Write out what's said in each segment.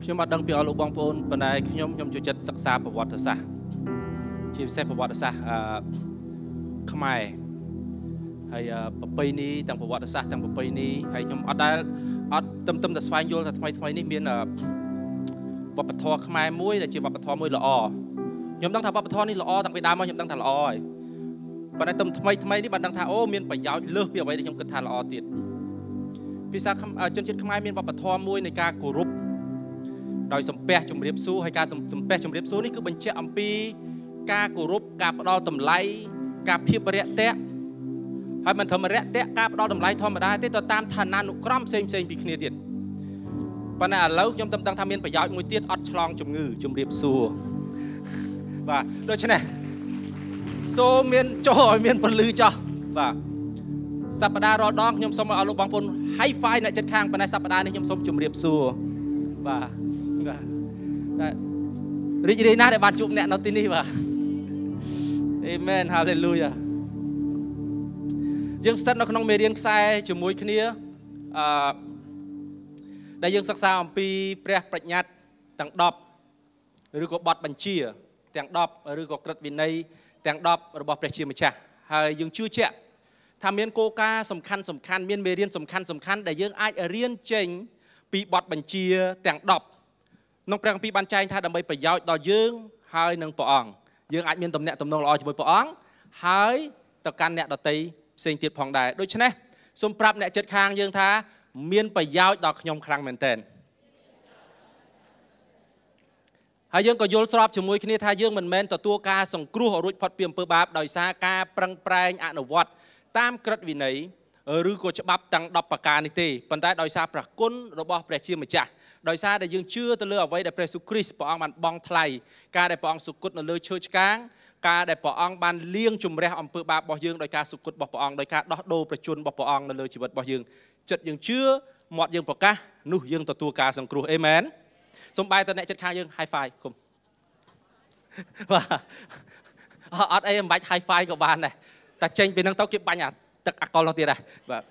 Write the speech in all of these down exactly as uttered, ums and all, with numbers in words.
ខ្ញុំអត់ដឹងពីអស់លោកបងប្អូនប៉ុន្តែខ្ញុំខ្ញុំចូលចិត្តសិក្សាប្រវត្តិសាស្ត្រជាពិសេសប្រវត្តិសាស្ត្រអឺខ្មែរហើយប្រពៃណីទាំងប្រវត្តិសាស្ត្រទាំងប្រពៃណីហើយខ្ញុំអត់ដែលអត់ទឹមទឹមតែស្វែងយល់ថាថ្មីថ្មីនេះមានវប្បធម៌ខ្មែរមួយដែលជាវប្បធម៌មួយល្អខ្ញុំដឹងថាវប្បធម៌នេះល្អតាំងពីដើមមកខ្ញុំដឹងថាល្អហើយប៉ុន្តែទឹមថ្មីថ្មីនេះបានដឹងថាអូមានប្រយោជន៍លើសពីអ្វីដែលខ្ញុំគិតថាល្អទៀតភាសាជនជាតិខ្មែរមានវប្បធម៌មួយនៃការគោរពដោយសំពះជំរាបសួរហើយការសំពះជំរាបសួរនេះគឺបញ្ជាក់អំពីការគោរពការផ្ដល់តម្លៃការភាពរាក់ទាក់ហើយមិនត្រឹមរាក់ទាក់ការផ្ដល់តម្លៃធម្មតាទេទៅតាមឋានានុក្រមផ្សេងផ្សេងពីគ្នាទៀតប៉ុន្តែឥឡូវខ្ញុំតែដឹងថាមានប្រយោជន៍មួយទៀតអត់ឆ្លងជំងឺជំរាបសួរបាទដូច្នេះសូមមានចូលឲ្យមានពលឺចោះបាទសប្តាហ៍រាល់ដងខ្ញុំសូមឲ្យលោកបងប្អូន high five អ្នកជិតខាងប៉ុន្តែសប្តាហ៍នេះខ្ញុំសូមជម្រាបសួរបាទបាទរីករាយណាស់ដែលបានជួបអ្នកនៅទីនេះបាទ Amen Hallelujah យើងស្ថិតនៅក្នុងមេរៀនខ្សែជាមួយគ្នាអឺដែលយើងសិក្សាអំពីព្រះបញ្ញត្តិទាំងដប់ឬក៏បទបញ្ជាទាំងដប់ឬក៏ក្រឹតវិន័យទាំងដប់របស់ព្រះជាម្ចាស់ហើយយើងជឿជាក់ថាមានគោលការណ៍សំខាន់សំខាន់មានមេរៀនសំខាន់សំខាន់ដែលយើងអាចរៀនចេញពីបទបញ្ជាទាំងដប់ក្នុងព្រះគម្ពីរបានចែងថាដើម្បីប្រយោជន៍ដល់យើងហើយនឹងព្រះអង្គយើងអាចមានទំនាក់ទំនងល្អជាមួយព្រះអង្គហើយទៅកាន់អ្នកដទៃផ្សេងទៀតផងដែរដូច្នេះសូមប្រាប់អ្នកជិតខាងយើងថាមានប្រយោជន៍ដល់ខ្ញុំខ្លាំងមែនទែនហើយយើងក៏យល់ស្របជាមួយគ្នាថាយើងមិនមែនទទួលការសង្គ្រោះរួចផុតពីអំពើបាបដោយសារការប្រឹងប្រែងអនុវត្តតាមក្រឹតវិន័យឬក៏ច្បាប់ទាំងដប់ប្រការនេះទេប៉ុន្តែដោយសារព្រះគុណរបស់ព្រះជាម្ចាស់ដោយសារដែលយើងជឿទៅលើអ្វីដែលព្រះយេស៊ូវគ្រីស្ទព្រះអង្គបានបង់ថ្លៃការដែលព្រះអង្គសុគតនៅលើឈើឆ្កាងការដែលព្រះអង្គបានលាងជម្រះអំពើបាបរបស់យើងដោយការសុគតរបស់ព្រះអង្គដោយការដោះដូរប្រជញ្ញរបស់ព្រះអង្គនៅលើជីវិតរបស់យើងចិត្តយើងជឿមាត់យើងប្រកាសនោះយើងទទួលការសង្គ្រោះអេមែនសូមបែរទៅអ្នកចិត្តខាងយើង high five គុំបាទអត់អីមិនបាច់ high five ក៏បានដែរតែចេញពីនឹងទៅគេបាញ់អាទឹកអាកុលនោះទៀតដែរបាទ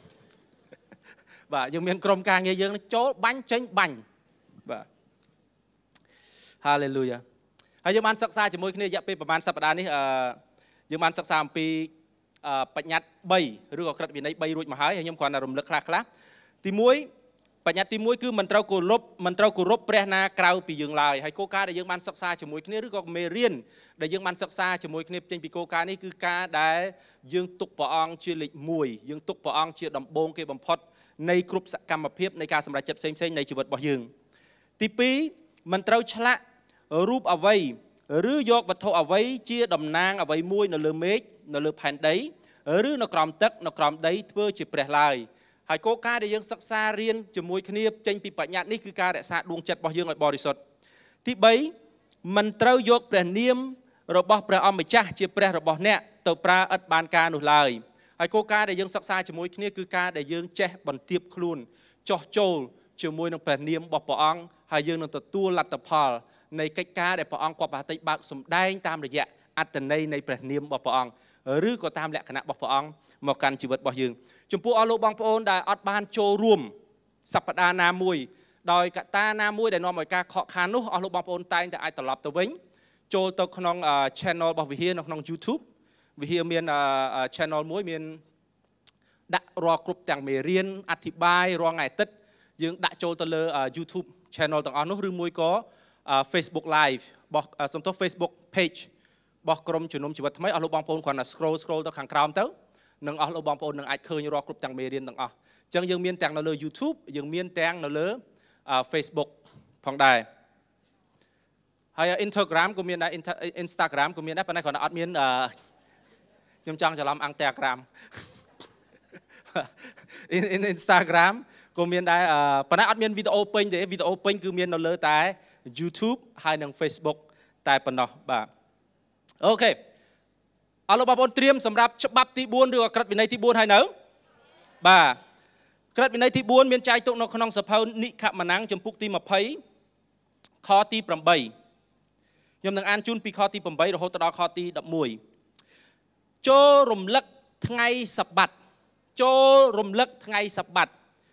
បាទយើងមានក្រុមការងារយើងចូលបាញ់ចេញបាញ់បាទ Hallelujah ហើយយើងបានសិក្សាជាមួយគ្នារយៈពេលប្រហែលសប្តាហ៍នេះអឺយើងបានសិក្សាអំពីបញ្ញត្តិ3ឬក៏ក្រឹតវិន័យ3រួចមកហើយហើយខ្ញុំគ្រាន់តែរំលឹកខ្លះខ្លះទី1បញ្ញត្តិទី1គឺមិនត្រូវគោរពមិនត្រូវគោរពព្រះណាក្រៅពីយើងឡើយហើយគោលការណ៍ដែលយើងបានសិក្សាជាមួយគ្នាឬក៏មេរៀនដែលយើងបានសិក្សាជាមួយគ្នាចេញពីគោលការណ៍នេះគឺការដែលយើងទុកព្រះអង្គជាលេខ1យើងទុកព្រះអង្គជាដំបូងគេបំផុតនៃគ្រប់សកម្មភាពនៃការសម្រេចចិត្តផ្សេងៗនៃជីវិតរបស់យើងទី2មិនត្រូវឆ្លាក់រូបអ្វីឬយកវត្ថុអ្វីជាតំណាងអ្វីមួយនៅលើមេឃនៅលើផែនដីឬនៅក្រោមទឹកនៅក្រោមដីធ្វើជាព្រះឡើយហើយគោលការណ៍ដែលយើងសិក្សារៀនជាមួយគ្នាចេញពីបញ្ញត្តិនេះគឺការរក្សាដួងចិត្តរបស់យើងឲ្យបរិសុទ្ធទី3មិនត្រូវយកព្រះនាមរបស់ព្រះអម្ចាស់ជាព្រះរបស់អ្នកទៅប្រើឥតបានការនោះឡើយហើយគោលការណ៍ដែលយើងសិក្សាជាមួយគ្នាគឺការដែលយើងចេះបន្ទាបខ្លួនចោះចូលជាមួយនឹងព្រះនាមរបស់ព្រះអង្គហើយយើងនឹងទទួលលទ្ធផលនៃកិច្ចការដែលព្រះអង្គគាត់ប្រតិបត្តិបើកសម្ដែងតាមរយៈអត្តន័យនៃព្រះនាមរបស់ព្រះអង្គឬក៏តាមលក្ខណៈរបស់ព្រះអង្គមកកាន់ជីវិតរបស់យើងចំពោះអស់លោកបងប្អូនដែលអត់បានចូលរួមសប្តាហ៍ណាមួយដោយកត្តាណាមួយដែលនាំឲ្យការខកខាននោះអស់លោកបងប្អូនតែងតែអាចត្រឡប់ទៅវិញចូលទៅក្នុង channel របស់វិហារនៅក្នុង YouTube វិហារមាន channel មួយមានដាក់រាល់គ្រប់ទាំងមេរៀនអធិប្បាយរាល់ថ្ងៃអាទិត្យយើងដាក់ចូលទៅលើ YouTube channel ទាំងអស់នោះឬមួយក៏ Facebook live របស់សំទោស Facebook page របស់ក្រុមជំនុំជីវិតថ្មីអស់លោកបងប្អូនគ្រាន់តែ scroll scroll ទៅខាងក្រោមទៅនឹងអស់លោកបងប្អូននឹងអាចឃើញរាល់គ្រប់ទាំងមេរៀនទាំងអស់អញ្ចឹងយើងមានទាំងនៅលើ YouTube យើងមានទាំងនៅលើ Facebook ផងដែរហើយ Instagram ក៏មានដែរ Instagram ក៏មានដែរប៉ុន្តែគ្រាន់តែអត់មានខ្ញុំចង់ច្រឡំអង្គ Telegram Instagram ក៏មានដែរប៉ុន្តែអត់មានវីដេអូពេញទេវីដេអូពេញគឺមាននៅលើតែ YouTube ហើយនិង Facebook តែប៉ុណ្ណោះបាទអូខេអរលោកបងប្អូនត្រៀមសម្រាប់ច្បាប់ទី4ឬក៏ក្រឹតវិន័យទី4ហើយនៅបាទក្រឹតវិន័យទី4មានចែកទុកនៅក្នុងសភៅនិខមណាំងចំពុកទី20ខទី8ខ្ញុំនឹងអានជូនពីខទី8រហូតដល់ខទី11ចូលរំលឹកថ្ងៃសបាតចូលរំលឹកថ្ងៃសបាត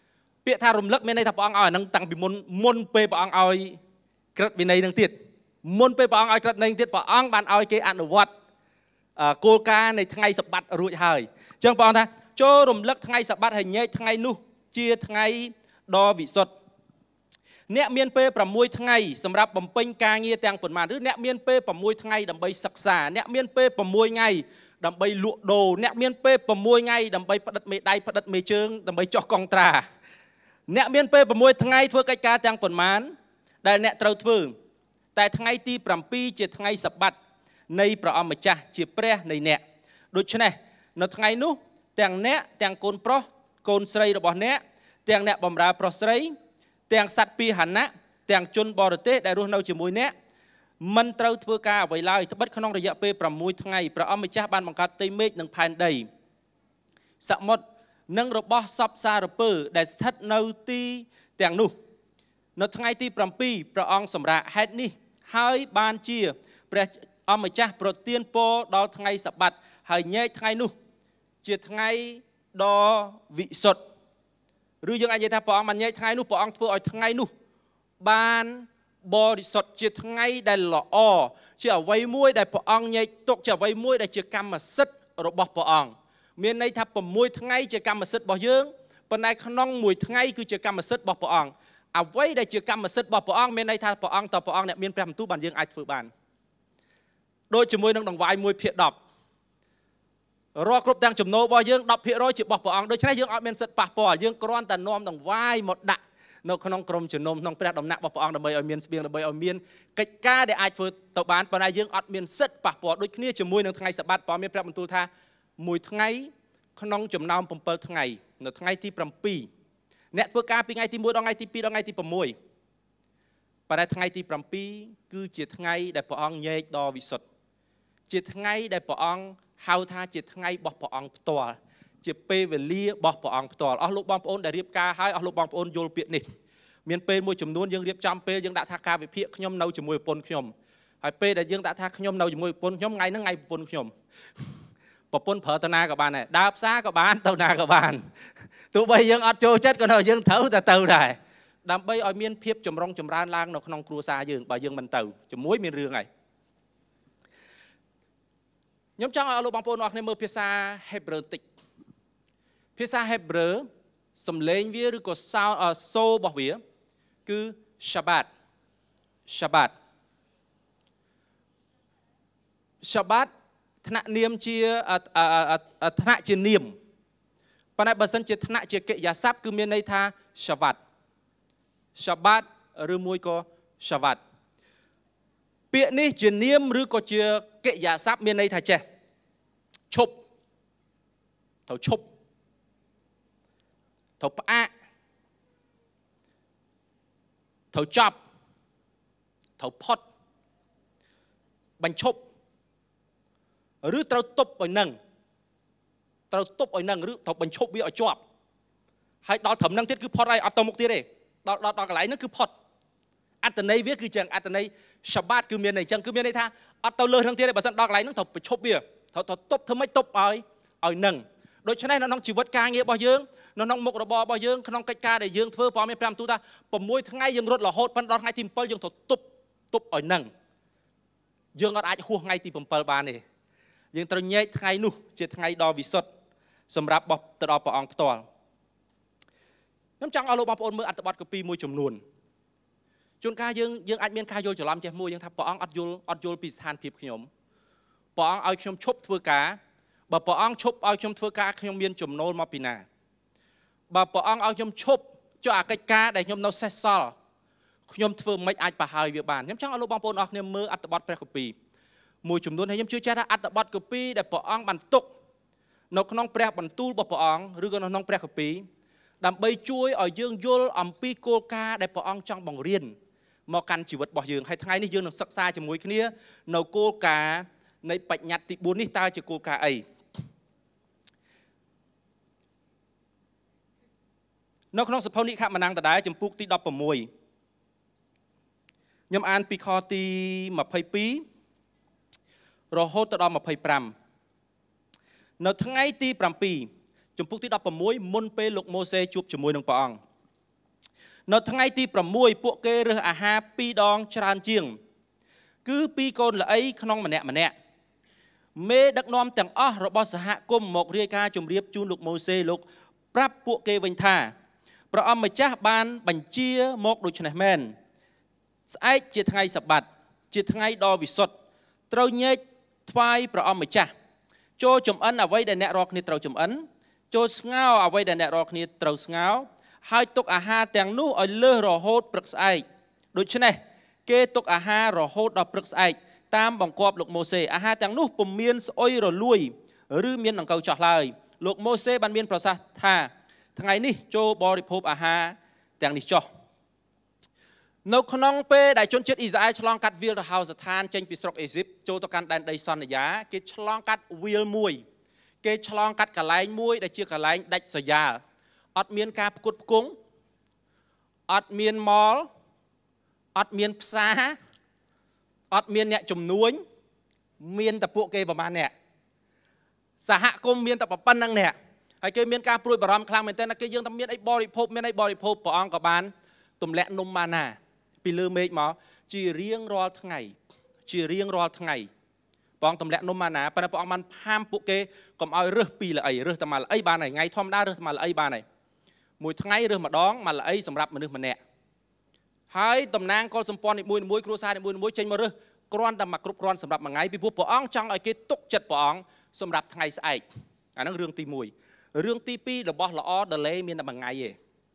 ពាក្យថារំលឹកមានន័យថាព្រះអង្គឲ្យអានឹងតាំងពីមុនមុនពេលព្រះអង្គឲ្យក្រឹតវិន័យនឹងទៀតមុនពេលព្រះអង្គឲ្យក្រឹតវិន័យទៀតព្រះអង្គបានឲ្យគេអនុវត្តគោលការណ៍នៃថ្ងៃសបាតរួចហើយអញ្ចឹងព្រះអង្គថាចូលរំលឹកថ្ងៃសបាតហើយញែកថ្ងៃនោះជាថ្ងៃដ៏វិសុទ្ធអ្នកមានពេលប្រាំមួយថ្ងៃសម្រាប់បំពេញការងារទាំងប៉ុន្មានឬអ្នកមានពេលប្រាំមួយថ្ងៃដើម្បីសិក្សាអ្នកមានពេលប្រាំមួយថ្ងៃដើម្បីលក់ដូរអ្នកមានពេលប្រាំមួយថ្ងៃដើម្បីផ្ដិតមេដៃផ្ដិតមេជើងដើម្បីចោះកងត្រាអ្នកមានពេលប្រាំមួយថ្ងៃធ្វើកិច្ចការទាំងប៉ុន្មានដែលអ្នកត្រូវធ្វើតែថ្ងៃទីប្រាំពីរជាថ្ងៃសបាតនៃព្រះអម្ចាស់ជាព្រះនៃអ្នកដូច្នេះនៅថ្ងៃនោះទាំងអ្នកទាំងកូនប្រុសកូនស្រីរបស់អ្នកទាំងអ្នកបម្រើប្រុសស្រីទាំងសត្វពាហនៈទាំងជនបរទេសដែលរស់នៅជាមួយអ្នកមិនត្រូវធ្វើការអ្វីឡើយត្បិតក្នុងរយៈពេលប្រាំមួយថ្ងៃព្រះអម្ចាស់បានបង្កើតផ្ទៃមេឃនិងផែនដីសមុទ្រនិងរបស់សពសារពើដែលស្ថិតនៅទីទាំងនោះនៅថ្ងៃទីប្រាំពីរព្រះអង្គសម្រាប់ហេតុនេះហើយបានជាព្រះអម្ចាស់ប្រទានពរដល់ថ្ងៃសបាតហើយញែកថ្ងៃនោះជាថ្ងៃដ៏វិសុទ្ធឬយើងអាចនិយាយថាព្រះអង្គបានញែកថ្ងៃនោះព្រះអង្គធ្វើឲ្យថ្ងៃនោះបានបរិសុទ្ធជាថ្ងៃដែលល្អជាអ្វីមួយដែលព្រះអង្គញែកទុកជាអ្វីមួយដែលជាកម្មសិទ្ធិរបស់ព្រះអង្គមានន័យថាប្រាំមួយថ្ងៃជាកម្មសិទ្ធិរបស់យើងប៉ុន្តែក្នុងមួយថ្ងៃគឺជាកម្មសិទ្ធិរបស់ព្រះអង្គអ្វីដែលជាកម្មសិទ្ធិរបស់ព្រះអង្គមានន័យថាព្រះអង្គតើព្រះអង្គអ្នកមានព្រះបន្ទូលបានយើងអាចធ្វើបានដូចជាមួយនឹងដង្វាយមួយភាគដប់រាល់គ្រប់ទាំងចំណូលរបស់យើងដប់ភាគរយជារបស់ព្រះអង្គដូច្នេះយើងអត់មានសិទ្ធិប៉ះពាល់យើងគ្រាន់តែនាំដង្វាយមកដាក់នៅក្នុងក្រុមជំនុំក្នុងព្រះដំណាក់របស់ព្រះអង្គដើម្បីឲ្យមានស្បៀងដើម្បីឲ្យមានកិច្ចការដែលអាចធ្វើទៅបានប៉ុន្តែយើងអត់មានសិទ្ធិប៉ះពាល់ដូចគ្នាជាមួយនឹងថ្ងៃសបាតព្រះមានព្រះបន្ទូលថាមួយថ្ងៃក្នុងចំណោមប្រាំពីរថ្ងៃនៅថ្ងៃទីប្រាំពីរអ្នកធ្វើការពីថ្ងៃទីមួយដល់ថ្ងៃទីពីរដល់ថ្ងៃទីប្រាំមួយប៉ុន្តែថ្ងៃទីប្រាំពីរគឺជាថ្ងៃដែលព្រះអង្គញែកដ៏វិសុទ្ធជាថ្ងៃដែលព្រះអង្គហៅថាជាថ្ងៃរបស់ព្រះអង្គផ្ទាល់ជាពេលវេលារបស់ព្រះអង្គផ្ទាល់អស់លោកបងប្អូនដែលរៀបការហើយអស់លោកបងប្អូនយល់ពាក្យនេះមានពេលមួយចំនួនយើងរៀបចំពេលយើងដាក់ថាការវិភាគខ្ញុំនៅជាមួយប្រពន្ធខ្ញុំហើយពេលដែលយើងដាក់ថាខ្ញុំនៅជាមួយប្រពន្ធខ្ញុំថ្ងៃហ្នឹងថ្ងៃប្រពន្ធខ្ញុំប្រពន្ធប្រើទៅណាក៏បានដែរដើរផ្សារក៏បានទៅណាក៏បានទោះបីយើងអត់ចូលចិត្តក៏នៅយើងត្រូវតែទៅដែរដើម្បីឲ្យមានភាពចម្រុងចម្រើនឡើងនៅក្នុងគ្រួសារយើងបើយើងមិនទៅជាមួយមានរឿងហើយខ្ញុំចង់ឲ្យលោកបងប្អូនអរគ្នាមើលភាសាហេប្រឺតិចភាសាហេប្រឺសំឡេងវាឬក៏សោសូររបស់វាគឺ Shabbat Shabbat Shabbat ថ្នាក់នាមជាថ្នាក់ជានាមប៉ុន្តែបើសិនជាថ្នាក់ជាកិរិយាសព្ទគឺមានន័យថា Shabbat Shabbat ឬមួយក៏ Shabbat ពាក្យនេះជានាមឬក៏ជាកិរិយាសព្ទមានន័យថាចេះឈប់ត្រូវឈប់ត្រូវផ្អាកត្រូវចប់ត្រូវផុតបញ្ឈប់ឬត្រូវទប់ឲ្យនឹងត្រូវទប់ឲ្យនឹងឬត្រូវបញ្ឈប់វាឲ្យជាប់ហើយដល់ត្រឹមនឹងទៀតគឺផុតហើយអត់ទៅមុខទៀតទេដល់ដល់កន្លែងហ្នឹងគឺផុតអត្តន័យវាគឺចឹងអត្តន័យ Shabbat គឺមានន័យចឹងគឺមានន័យថាអត់ទៅលើហ្នឹងទៀតទេបើសិនដល់កន្លែងហ្នឹងត្រូវបញ្ឈប់វាត្រូវទៅទប់ធ្វើម៉េចទប់ឲ្យឲ្យនឹងដូច្នេះនៅក្នុងជីវិតការងាររបស់យើងនៅក្នុងមុខរបររបស់យើងក្នុងកិច្ចការដែលយើងធ្វើព្រះមានព្រះបន្ទូលថាប្រាំមួយថ្ងៃយើងរត់រហូតប៉ុន្តែដល់ថ្ងៃទីប្រាំពីរយើងត្រូវទប់ទប់ឲ្យនឹងយើងអត់អាចហួសថ្ងៃទីប្រាំពីរបានទេយើងត្រូវញែកថ្ងៃនោះជាថ្ងៃដ៏វិសុទ្ធសម្រាប់បោះទៅដល់ព្រះអង្គផ្ទាល់ខ្ញុំចង់ឲ្យលោកបងប្អូនមើលអត្ថបទកាពីមួយចំនួនជួនកាលយើងយើងអាចមានការយល់ច្រឡំចេះមួយយើងថាព្រះអង្គអត់យល់អត់យល់ពីស្ថានភាពខ្ញុំព្រះអង្គឲ្យខ្ញុំឈប់ធ្វើការបើព្រះអង្គឈប់ឲ្យខ្ញុំធ្វើការខ្ញុំមានចំណូលមកពីណាបើព្រះអង្គឲ្យខ្ញុំឈប់ចុះអាកិច្ចការដែលខ្ញុំនៅសេសសល់ខ្ញុំធ្វើមិនអាចប្រហើយវាបានខ្ញុំចង់ឲ្យលោកបងប្អូនអរគ្នាមើលអត្ថបទព្រះគម្ពីរមួយចំនួនហើយខ្ញុំជឿជាក់ថាអត្ថបទគម្ពីរដែលព្រះអង្គបានទុកនៅក្នុងព្រះបន្ទូលរបស់ព្រះអង្គឬក៏នៅក្នុងព្រះគម្ពីរដើម្បីជួយឲ្យយើងយល់អំពីគោលការណ៍ដែលព្រះអង្គចង់បង្រៀនមកកាន់ជីវិតរបស់យើងហើយថ្ងៃនេះយើងនឹងសិក្សាជាមួយគ្នានៅគោលការណ៍នៃបញ្ញត្តិទីបួននេះតើជាគោលការណ៍អីនៅក្នុងសភៅនិខមណាំងដដែលចំពុកទីដប់ប្រាំមួយខ្ញុំអានពីខទីម្ភៃពីររហូតដល់ម្ភៃប្រាំនៅថ្ងៃទីប្រាំពីរចំពុកទីដប់ប្រាំមួយមុនពេលលោកម៉ូសេជួបជាមួយនឹងព្រះអង្គនៅថ្ងៃទីប្រាំមួយពួកគេរើសអាហារពីរដងច្រើនជាងគឺពីរកូនល្អីក្នុងម្នាក់ម្នាក់មេដឹកនាំទាំងអស់របស់សហគមន៍មករាយការណ៍ជម្រាបជូនលោកម៉ូសេលោកប្រាប់ពួកគេវិញថាព្រះអង្គម្ចាស់បានបញ្ជាមកដូច្នេះមែនស្អែកជាថ្ងៃសបាតជាថ្ងៃដ៏វិសុទ្ធត្រូវញែកថ្វាយព្រះអង្គម្ចាស់ចូលចំអិនអ្វីដែលអ្នករាល់គ្នាត្រូវចំអិនចូលស្ងោរអ្វីដែលអ្នករាល់គ្នាត្រូវស្ងោរហើយទុកអាហារទាំងនោះឲ្យលើសរហូតព្រឹកស្អែកដូច្នេះគេទុកអាហាររហូតដល់ព្រឹកស្អែកតាមបង្គាប់លោកម៉ូសេអាហារទាំងនោះពុំមានស្អុយរលួយឬមានដង្កូវចោះឡើយលោកម៉ូសេបានមានប្រសាសន៍ថាថ្ងៃនេះចូលបរិភោគអាហារទាំងនេះចោះនៅក្នុងពេលដែលជនជាតិអ៊ីស្រាអែលឆ្លងកាត់វាលរហោស្ថានចេញពីស្រុកអេស៊ីបចូលទៅកាន់ដែនដីសន្យាគេឆ្លងកាត់វាលមួយគេឆ្លងកាត់កន្លែងមួយដែលជាកន្លែងដាច់ស្រយាលអត់មានការផ្គត់ផ្គង់អត់មានម៉លអត់មានផ្សារអត់មានអ្នកជំនួញមានតែពួកគេប្រហែលអ្នកសហគមន៍មានតែប៉ុណ្្នឹងអ្នកហើយគេមានការព្រួយបារម្ភខ្លាំងមែនទែនគេយើងតែមានអីបរិភោគមានអីបរិភោគព្រះអង្គក៏បានទម្លាក់នំម៉ាណាពីលើមេឃមកជារៀងរាល់ថ្ងៃជារៀងរាល់ថ្ងៃព្រះអង្គទម្លាក់នំម៉ាណាប៉ុន្តែព្រះអង្គបានហាមពួកគេកុំឲ្យរើសពីល្អីរើសតែមកល្អីបានហើយថ្ងៃធម្មតារើសតែមកល្អីបានហើយមួយថ្ងៃរើសម្ដងមកល្អីសម្រាប់មនុស្សម្នាក់ហើយតំណាងកុលសម្ព័ន្ធនីមួយៗគ្រួសារនីមួយៗចេញមករើសគ្រាន់តែមកគ្រប់គ្រាន់សម្រាប់មួយថ្ងៃពីព្រោះព្រះអង្គចង់ឲ្យគេទុកចិត្តព្រះអង្គសម្រាប់ថ្ងៃស្អែកអាហ្នឹងរឿងទីមួយរឿងទីពីររបស់ល្អ delay មានតែមួយថ្ងៃទេ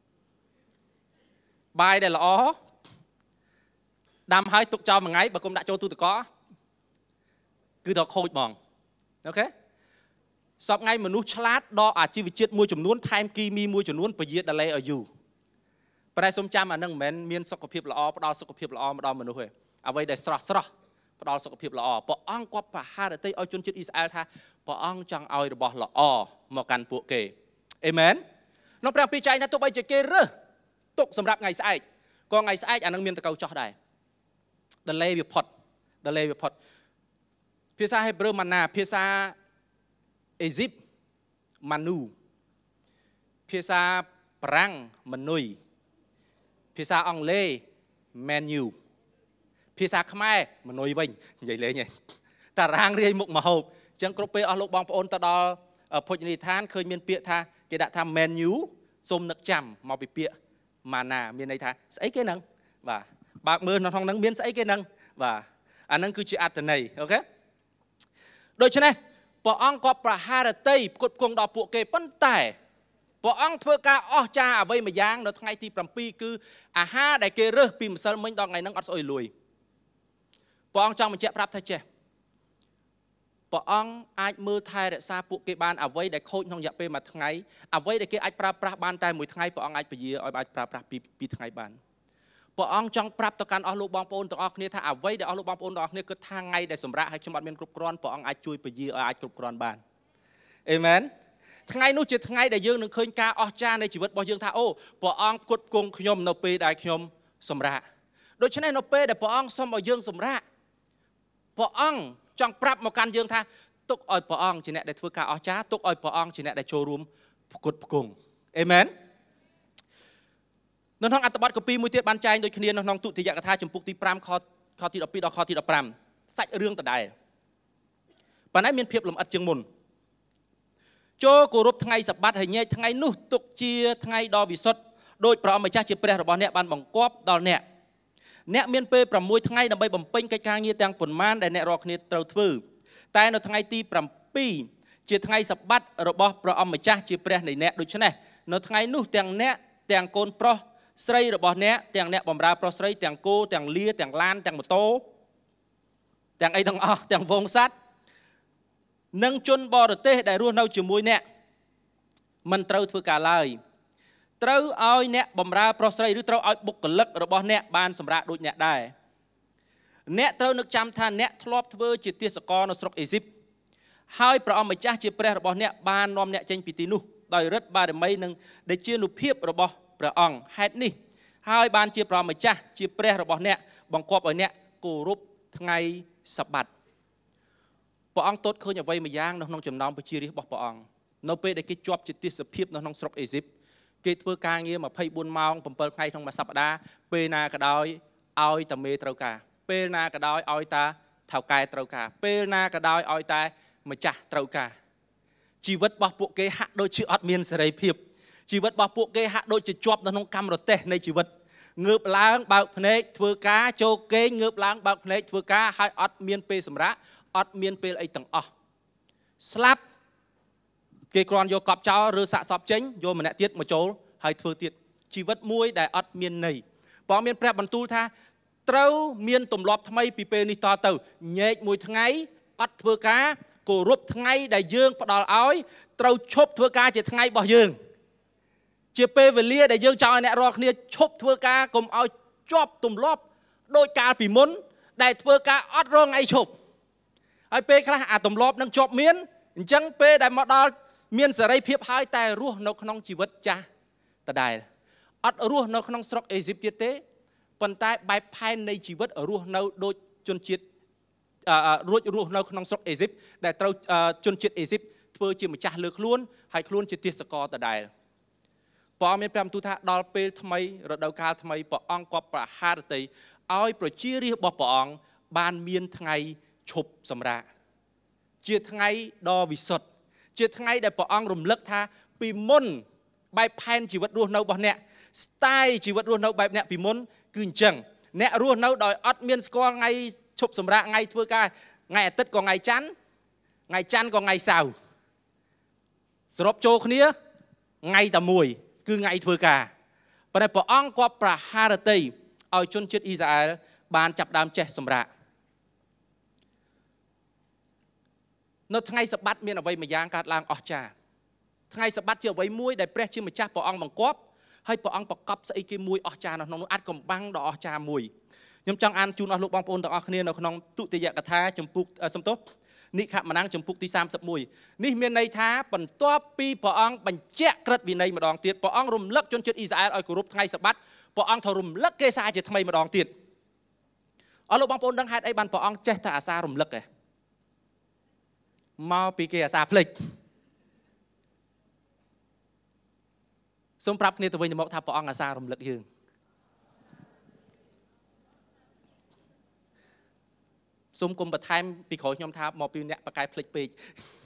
បាយដែលល្អដាំហើយទុកចោលមួយថ្ងៃបើគុំដាក់ចូលទូទឹកកកគឺដល់ខូចហ្មងអូខេសពថ្ងៃមនុស្សឆ្លាតដល់អាជីវជាតិមួយចំនួនថែមគីមីមួយចំនួនពជា delay ឲ្យយូរប្រែសុំចាំអានឹងមិនមែនមានសុខភាពល្អផ្ដល់សុខភាពល្អមកដល់មនុស្សទេអ្វីដែលស្រស់ស្រស់ផ្ដល់សុខភាពល្អព្រះអង្គគាត់ប្រហារតីឲ្យជនជាតិអ៊ីស្រាអែលថាព្រះអង្គចង់ឲ្យរបស់ល្អមកកាន់ពួកគេអេមែនក្នុងព្រះពីចែងថាទោះបីជាគេរើសទុកសម្រាប់ថ្ងៃស្អែកក៏ថ្ងៃស្អែកអានឹងមានតកៅចោះដែរ delay វាផុត delay វាផុតភាសាហេប្រឺម៉ាណាភាសាអេស៊ីបម៉ានូភាសាប្រាំងម៉ានុយភាសាអង់គ្លេស menu ភាសាខ្មែរម៉ានុយវិញនិយាយលេងឯងតារាងរាយមុខមហូបអញ្ចឹងគ្រប់ពេលអស់លោកបងប្អូនទៅដល់ភោជនីយដ្ឋានឃើញមានពាក្យថាគេដាក់ថា menu សូមនឹកចាំមកពីពាក្យម៉ាណាមានន័យថាស្អីគេហ្នឹងបាទបើកមើលនៅក្នុងហ្នឹងមានស្អីគេហ្នឹងបាទអាហ្នឹងគឺជាអត្ថន័យអូខេដូច្នេះព្រះអង្គក៏ប្រហារតីផ្គត់ផ្គង់ដល់ពួកគេប៉ុន្តែព្រះអង្គធ្វើការអស្ចារ្យអ្វីមួយយ៉ាងនៅថ្ងៃទីប្រាំពីរគឺអាហារដែលគេរើសពីម្សិលមិញដល់ថ្ងៃហ្នឹងអត់ស្អុយលួយព្រះអង្គចង់បញ្ជាក់ប្រាប់ថាចេះព្រះអង្គអាចមើលថែរក្សាពួកគេបានអ្វីដែលខូចក្នុងរយៈពេលមួយថ្ងៃអ្វីដែលគេអាចប្រើប្រាស់បានតែមួយថ្ងៃព្រះអង្គអាចពជាឲ្យអាចប្រើប្រាស់ពីពីថ្ងៃបានព្រះអង្គចង់ប្រាប់ទៅកាន់អស់លោកបងប្អូនទាំងអស់គ្នាថាអ្វីដែលអស់លោកបងប្អូនទាំងអស់គ្នាគិតថាថ្ងៃដែលសម្រាប់ឲ្យខ្ញុំអត់មានគ្រប់គ្រាន់ព្រះអង្គអាចជួយពជាឲ្យអាចគ្រប់គ្រាន់បានអេមែនថ្ងៃនោះជាថ្ងៃដែលយើងនឹងឃើញការអស្ចារ្យនៃជីវិតរបស់យើងថាអូព្រះអង្គផ្គត់ផ្គង់ខ្ញុំនៅពេលដែលខ្ញុំសម្រាកដូច្នេះនៅពេលដែលព្រះអង្គសូមឲ្យយើងសម្រាកព្រះអង្គចង់ប្រាប់មកកាន់យើងថាទុកឲ្យព្រះអង្គជាអ្នកដែលធ្វើការអស្ចារ្យទុកឲ្យព្រះអង្គជាអ្នកដែលចូលរួមផ្គត់ផ្គង់អេមែននៅក្នុងអត្ថបទកពីមួយទៀតបានចែងដូចគ្នានៅក្នុងទុតិយកថាចំពុកទីប្រាំខខទីដប់ពីរដល់ខទីដប់ប្រាំសាច់រឿងដដែលប៉ុន្តែមានភាពលម្អិតជាងមុនចូលគោរពថ្ងៃសបាតហើយញែកថ្ងៃនោះទុកជាថ្ងៃដ៏វិសុទ្ធដោយព្រះអង្គម្ចាស់ជាព្រះរបស់អ្នកបានបង្គាប់ដល់អ្នកអ្នកមានពេលប្រាំមួយថ្ងៃដើម្បីបំពេញកិច្ចការងារទាំងប៉ុន្មានដែលអ្នករាល់គ្នាត្រូវធ្វើតែនៅថ្ងៃទីប្រាំពីរជាថ្ងៃសបាតរបស់ព្រះអង្គម្ចាស់ជាព្រះនៃអ្នកដូច្នេះនៅថ្ងៃនោះទាំងអ្នកទាំងកូនប្រុសស្រីរបស់អ្នកទាំងអ្នកបម្រើប្រុសស្រីទាំងគោទាំងលាទាំងឡានទាំងម៉ូតូទាំងអីទាំងអស់ទាំងវងសัตว์និងជនបរទេសដែលរស់នៅជាមួយអ្នកមិនត្រូវធ្វើការឡើយត្រូវឲ្យអ្នកបម្រើប្រុសស្រីឬត្រូវឲ្យបុគ្គលិករបស់អ្នកបានសម្រាកដូចអ្នកដែរអ្នកត្រូវនឹកចាំថាអ្នកធ្លាប់ធ្វើជាទាសករនៅស្រុកអេស៊ីបហើយព្រះអង្គម្ចាស់ជាព្រះរបស់អ្នកបាននាំអ្នកចេញពីទីនោះដោយឫទ្ធិបារមីនិងដែលជានុភាពរបស់ព្រះអង្គហេតុនេះហើយបានជាព្រះម្ចាស់ជាព្រះរបស់អ្នកបង្គាប់ឲ្យអ្នកគោរពថ្ងៃសបាតព្រះអង្គទតឃើញអ្វីមួយយ៉ាងនៅក្នុងចំណោមប្រជារាស្ត្ររបស់ព្រះអង្គនៅពេលដែលគេជាប់ជាទាសភាពនៅក្នុងស្រុកអេស៊ីបគេធ្វើការងារម្ភៃបួនម៉ោងbảyថ្ងៃក្នុងមួយសប្តាហ៍ពេលណាក៏ដោយឲ្យតែមេត្រូវការពេលណាក៏ដោយឲ្យតែថៅកែត្រូវការពេលណាក៏ដោយឲ្យតែម្ចាស់ត្រូវការជីវិតរបស់ពួកគេហាក់ដូចជាអត់មានសេរីភាពជីវិតរបស់ពួកគេហាក់ដូចជាជាប់នៅក្នុងកម្មរទេសនៃជីវិតងើបឡើងបើកភ្នែកធ្វើការចូលគេងងើបឡើងបើកភ្នែកធ្វើការហើយអត់មានពេលសម្រាកអត់មានពេលអីទាំងអស់ស្លាប់គេគ្រាន់យកកប់ចោលឬសាកសពចេញយកម្នាក់ទៀតមកចូលហើយធ្វើទៀតជីវិតមួយដែលអត់មានន័យព្រះមានព្រះបន្ទូលថាត្រូវមានទម្លាប់ថ្មីពីពេលនេះតទៅញែកមួយថ្ងៃអត់ធ្វើការគោរពថ្ងៃដែលយើងផ្ដល់ឲ្យត្រូវឈប់ធ្វើការជាថ្ងៃរបស់យើងជាពេលវេលាដែលយើងចង់ឲ្យអ្នករាល់គ្នាឈប់ធ្វើការកុំឲ្យជាប់ទម្លាប់ដោយកាលពីមុនដែលធ្វើការអត់រងថ្ងៃឈប់ហើយពេលខ្លះអាទម្លាប់នឹងជាប់មានអញ្ចឹងពេលដែលមកដល់មានសេរីភាពហើយតែរស់នៅក្នុងជីវិតចាស់ដដែលអត់រស់នៅក្នុងស្រុកអេស៊ីបទៀតទេប៉ុន្តែបែបផែននៃជីវិតរស់នៅដូចជនជាតិរួចរស់នៅក្នុងស្រុកអេស៊ីបដែលត្រូវជនជាតិអេស៊ីបធ្វើជាម្ចាស់លើខ្លួនហើយខ្លួនជាទាសករដដែលព្រះមានព្រះបន្ទូលថាដល់ពេលថ្មីរដូវកាលថ្មីព្រះអង្គក៏ប្រហារតីឲ្យប្រជារាស្ត្ររបស់ព្រះអង្គបានមានថ្ងៃឈប់សម្រាកជាថ្ងៃដ៏វិសុទ្ធជាថ្ងៃដែលព្រះអង្គរំលឹកថាពីមុនបែបផែនជីវិតរស់នៅរបស់អ្នកស្ទាយជីវិតរស់នៅបែបអ្នកពីមុនគឺអញ្ចឹងអ្នករស់នៅដោយអត់មានស្គាល់ថ្ងៃឈប់សម្រាកថ្ងៃធ្វើការថ្ងៃអាទិត្យក៏ថ្ងៃច័ន្ទថ្ងៃច័ន្ទក៏ថ្ងៃសៅរ៍សរុបចូលគ្នាថ្ងៃតែមួយគឺថ្ងៃធ្វើការប៉ុន្តែព្រះអង្គក៏ប្រហារតីឲ្យជនជាតិអ៊ីស្រាអែលបានចាប់ដើមចេះសម្រាកនៅថ្ងៃសបាតមានអ្វីមួយយ៉ាងកើតឡើងអស្ចារ្យថ្ងៃសបាតជាអ្វីមួយដែលព្រះជាម្ចាស់ព្រះអង្គបង្គាប់ហើយព្រះអង្គប្រកបស្អីគេមួយអស្ចារ្យនៅក្នុងនោះអាចកំបាំងដ៏អស្ចារ្យមួយខ្ញុំចង់អានជូនអស់លោកបងប្អូនទាំងអស់គ្នានៅក្នុងទុតិយកថាចំពុកសំទោសនិខមណាំងចំពុកទីសាមសិបមួយនេះមានន័យថាបន្ទាប់ពីព្រះអង្គបញ្ជាក់ក្រឹតវិន័យម្ដងទៀតព្រះអង្គរំលឹកជនជាតិអ៊ីស្រាអែលឲ្យគោរពថ្ងៃសបាតព្រះអង្គទៅរំលឹកគេសារជាថ្មីម្ដងទៀតអស់លោកបងប្អូនដឹងហេតុអីបានព្រះអង្គចេះតែអាសារំលឹកឯងមកពីគេអាសាភ្លេចសូមប្រាប់គ្នាទៅវិញទៅមកថាព្រះអង្គអាសារំលឹកយើងសូមគុំបន្ថែមពីក្រោយខ្ញុំថាមកពីអ្នកបកកាយភ្លេចពេក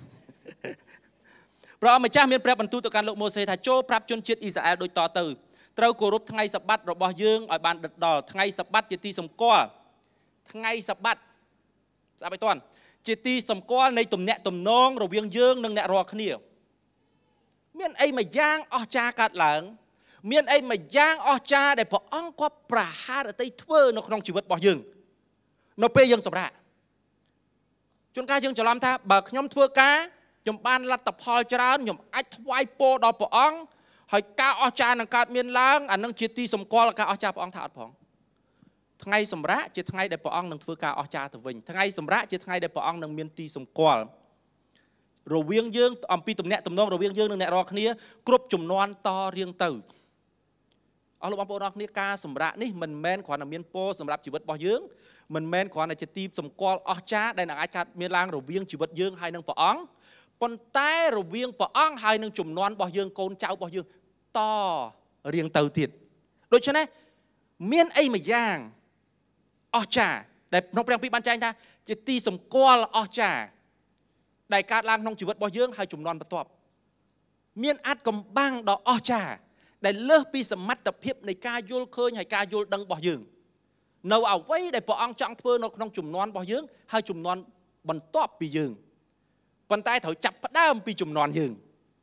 ព្រះអង្គម្ចាស់មានព្រះបន្ទូលទៅកាន់លោកម៉ូសេថាចូលប្រាប់ជនជាតិអ៊ីស្រាអែលដូចតទៅត្រូវគោរពថ្ងៃសបាតរបស់យើងឲ្យបានដិតដល់ថ្ងៃសបាតជាទីសម្គាល់ថ្ងៃសបាតស្ដាប់ឲ្យតាន់ជាទីសម្គាល់នៃទំនាក់ទំនងរវាងយើងនិងអ្នករាល់គ្នាមានអីមួយយ៉ាងអស្ចារ្យកើតឡើងមានអីមួយយ៉ាងអស្ចារ្យដែលព្រះអង្គក៏ប្រហារតីធ្វើនៅក្នុងជីវិតរបស់យើងនៅពេលយើងសម្រាកជួនកាលយើងច្រឡំថាបើខ្ញុំធ្វើការខ្ញុំបានលទ្ធផលច្រើនខ្ញុំអាចថ្វាយពរដល់ព្រះអង្គហើយការអស្ចារ្យនឹងកើតមានឡើងអានឹងជាទីសម្គាល់ការអស្ចារ្យព្រះអង្គថាអត់ផងថ្ងៃសម្រាកជាថ្ងៃដែលព្រះអង្គនឹងធ្វើការអស្ចារ្យទៅវិញថ្ងៃសម្រាកជាថ្ងៃដែលព្រះអង្គនឹងមានទីសម្គាល់រវាងយើងអំពីទំនាក់ទំនងរវាងយើងនិងអ្នករាល់គ្នាគ្រប់ជំនាន់តរៀងទៅអស់លោកបងប្អូនអរគ្នាការសម្រាកនេះមិនមែនគ្រាន់តែមានពរសម្រាប់ជីវិតរបស់យើងមិនមែនគ្រាន់តែជាទីសម្គាល់អស្ចារ្យដែលនឹងអាចកើតមានឡើងរវាងជីវិតយើងហើយនិងព្រះអង្គប៉ុន្តែរវាងព្រះអង្គហើយនឹងជំនាន់របស់យើងកូនចៅរបស់យើងតរៀងទៅទៀតដូច្នេះមានអីមួយយ៉ាងអស្ចារ្យដែលក្នុងព្រះគម្ពីរបានចែងថាជាទីសម្គាល់អស្ចារ្យដែលកើតឡើងក្នុងជីវិតរបស់យើងហើយជំនាន់បន្ទាប់មានអាចកំបាំងដ៏អស្ចារ្យដែលលើសពីសមត្ថភាពនៃការយល់ឃើញហើយការយល់ដឹងរបស់យើងនៅអ្វីដែលព្រះអង្គចង់ធ្វើនៅក្នុងជំនាន់របស់យើងហើយជំនាន់បន្ទាប់ពីយើងប៉ុន្តែត្រូវចាប់ផ្ដើមពីជំនាន់យើង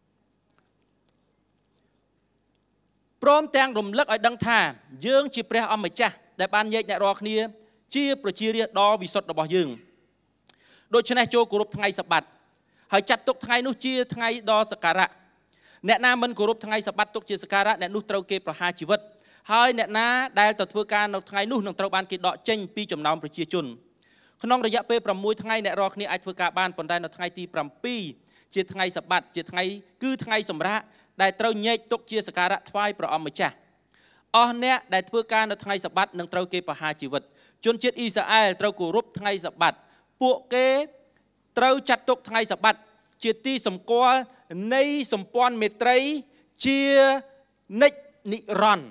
ព្រមទាំងរំលឹកឲ្យដឹងថាយើងជាព្រះអម្ចាស់ដែលបានញែកអ្នករាល់គ្នាជាប្រជារាស្ត្រដ៏វិសុទ្ធរបស់យើងដូច្នេះចូលគោរពថ្ងៃសបាតហើយចាត់ទុកថ្ងៃនោះជាថ្ងៃដ៏សក្ការៈអ្នកណាមិនគោរពថ្ងៃសបាតទុកជាសក្ការៈអ្នកនោះត្រូវគេប្រហារជីវិតហើយអ្នកណាដែលទៅធ្វើការនៅថ្ងៃនោះនឹងត្រូវបានគេដកចេញពីចំណោមប្រជាជនក្នុងរយៈពេលប្រាំមួយថ្ងៃអ្នករាល់គ្នាអាចធ្វើការបានប៉ុន្តែនៅថ្ងៃទីប្រាំពីរជាថ្ងៃសបាតជាថ្ងៃគឺថ្ងៃសម្រាកដែលត្រូវញែកទុកជាសក្ការៈថ្វាយព្រះអង្គម្ចាស់អស់អ្នកដែលធ្វើការនៅថ្ងៃសបាតនឹងត្រូវគេប្រហារជីវិតជនជាតិអ៊ីស្រាអែលត្រូវគោរពថ្ងៃសបាតពួកគេត្រូវចាត់ទុកថ្ងៃសបាតជាទីសម្គាល់នៃសម្ព័ន្ធមេត្រីជានិច្ចនិរន្តរ៍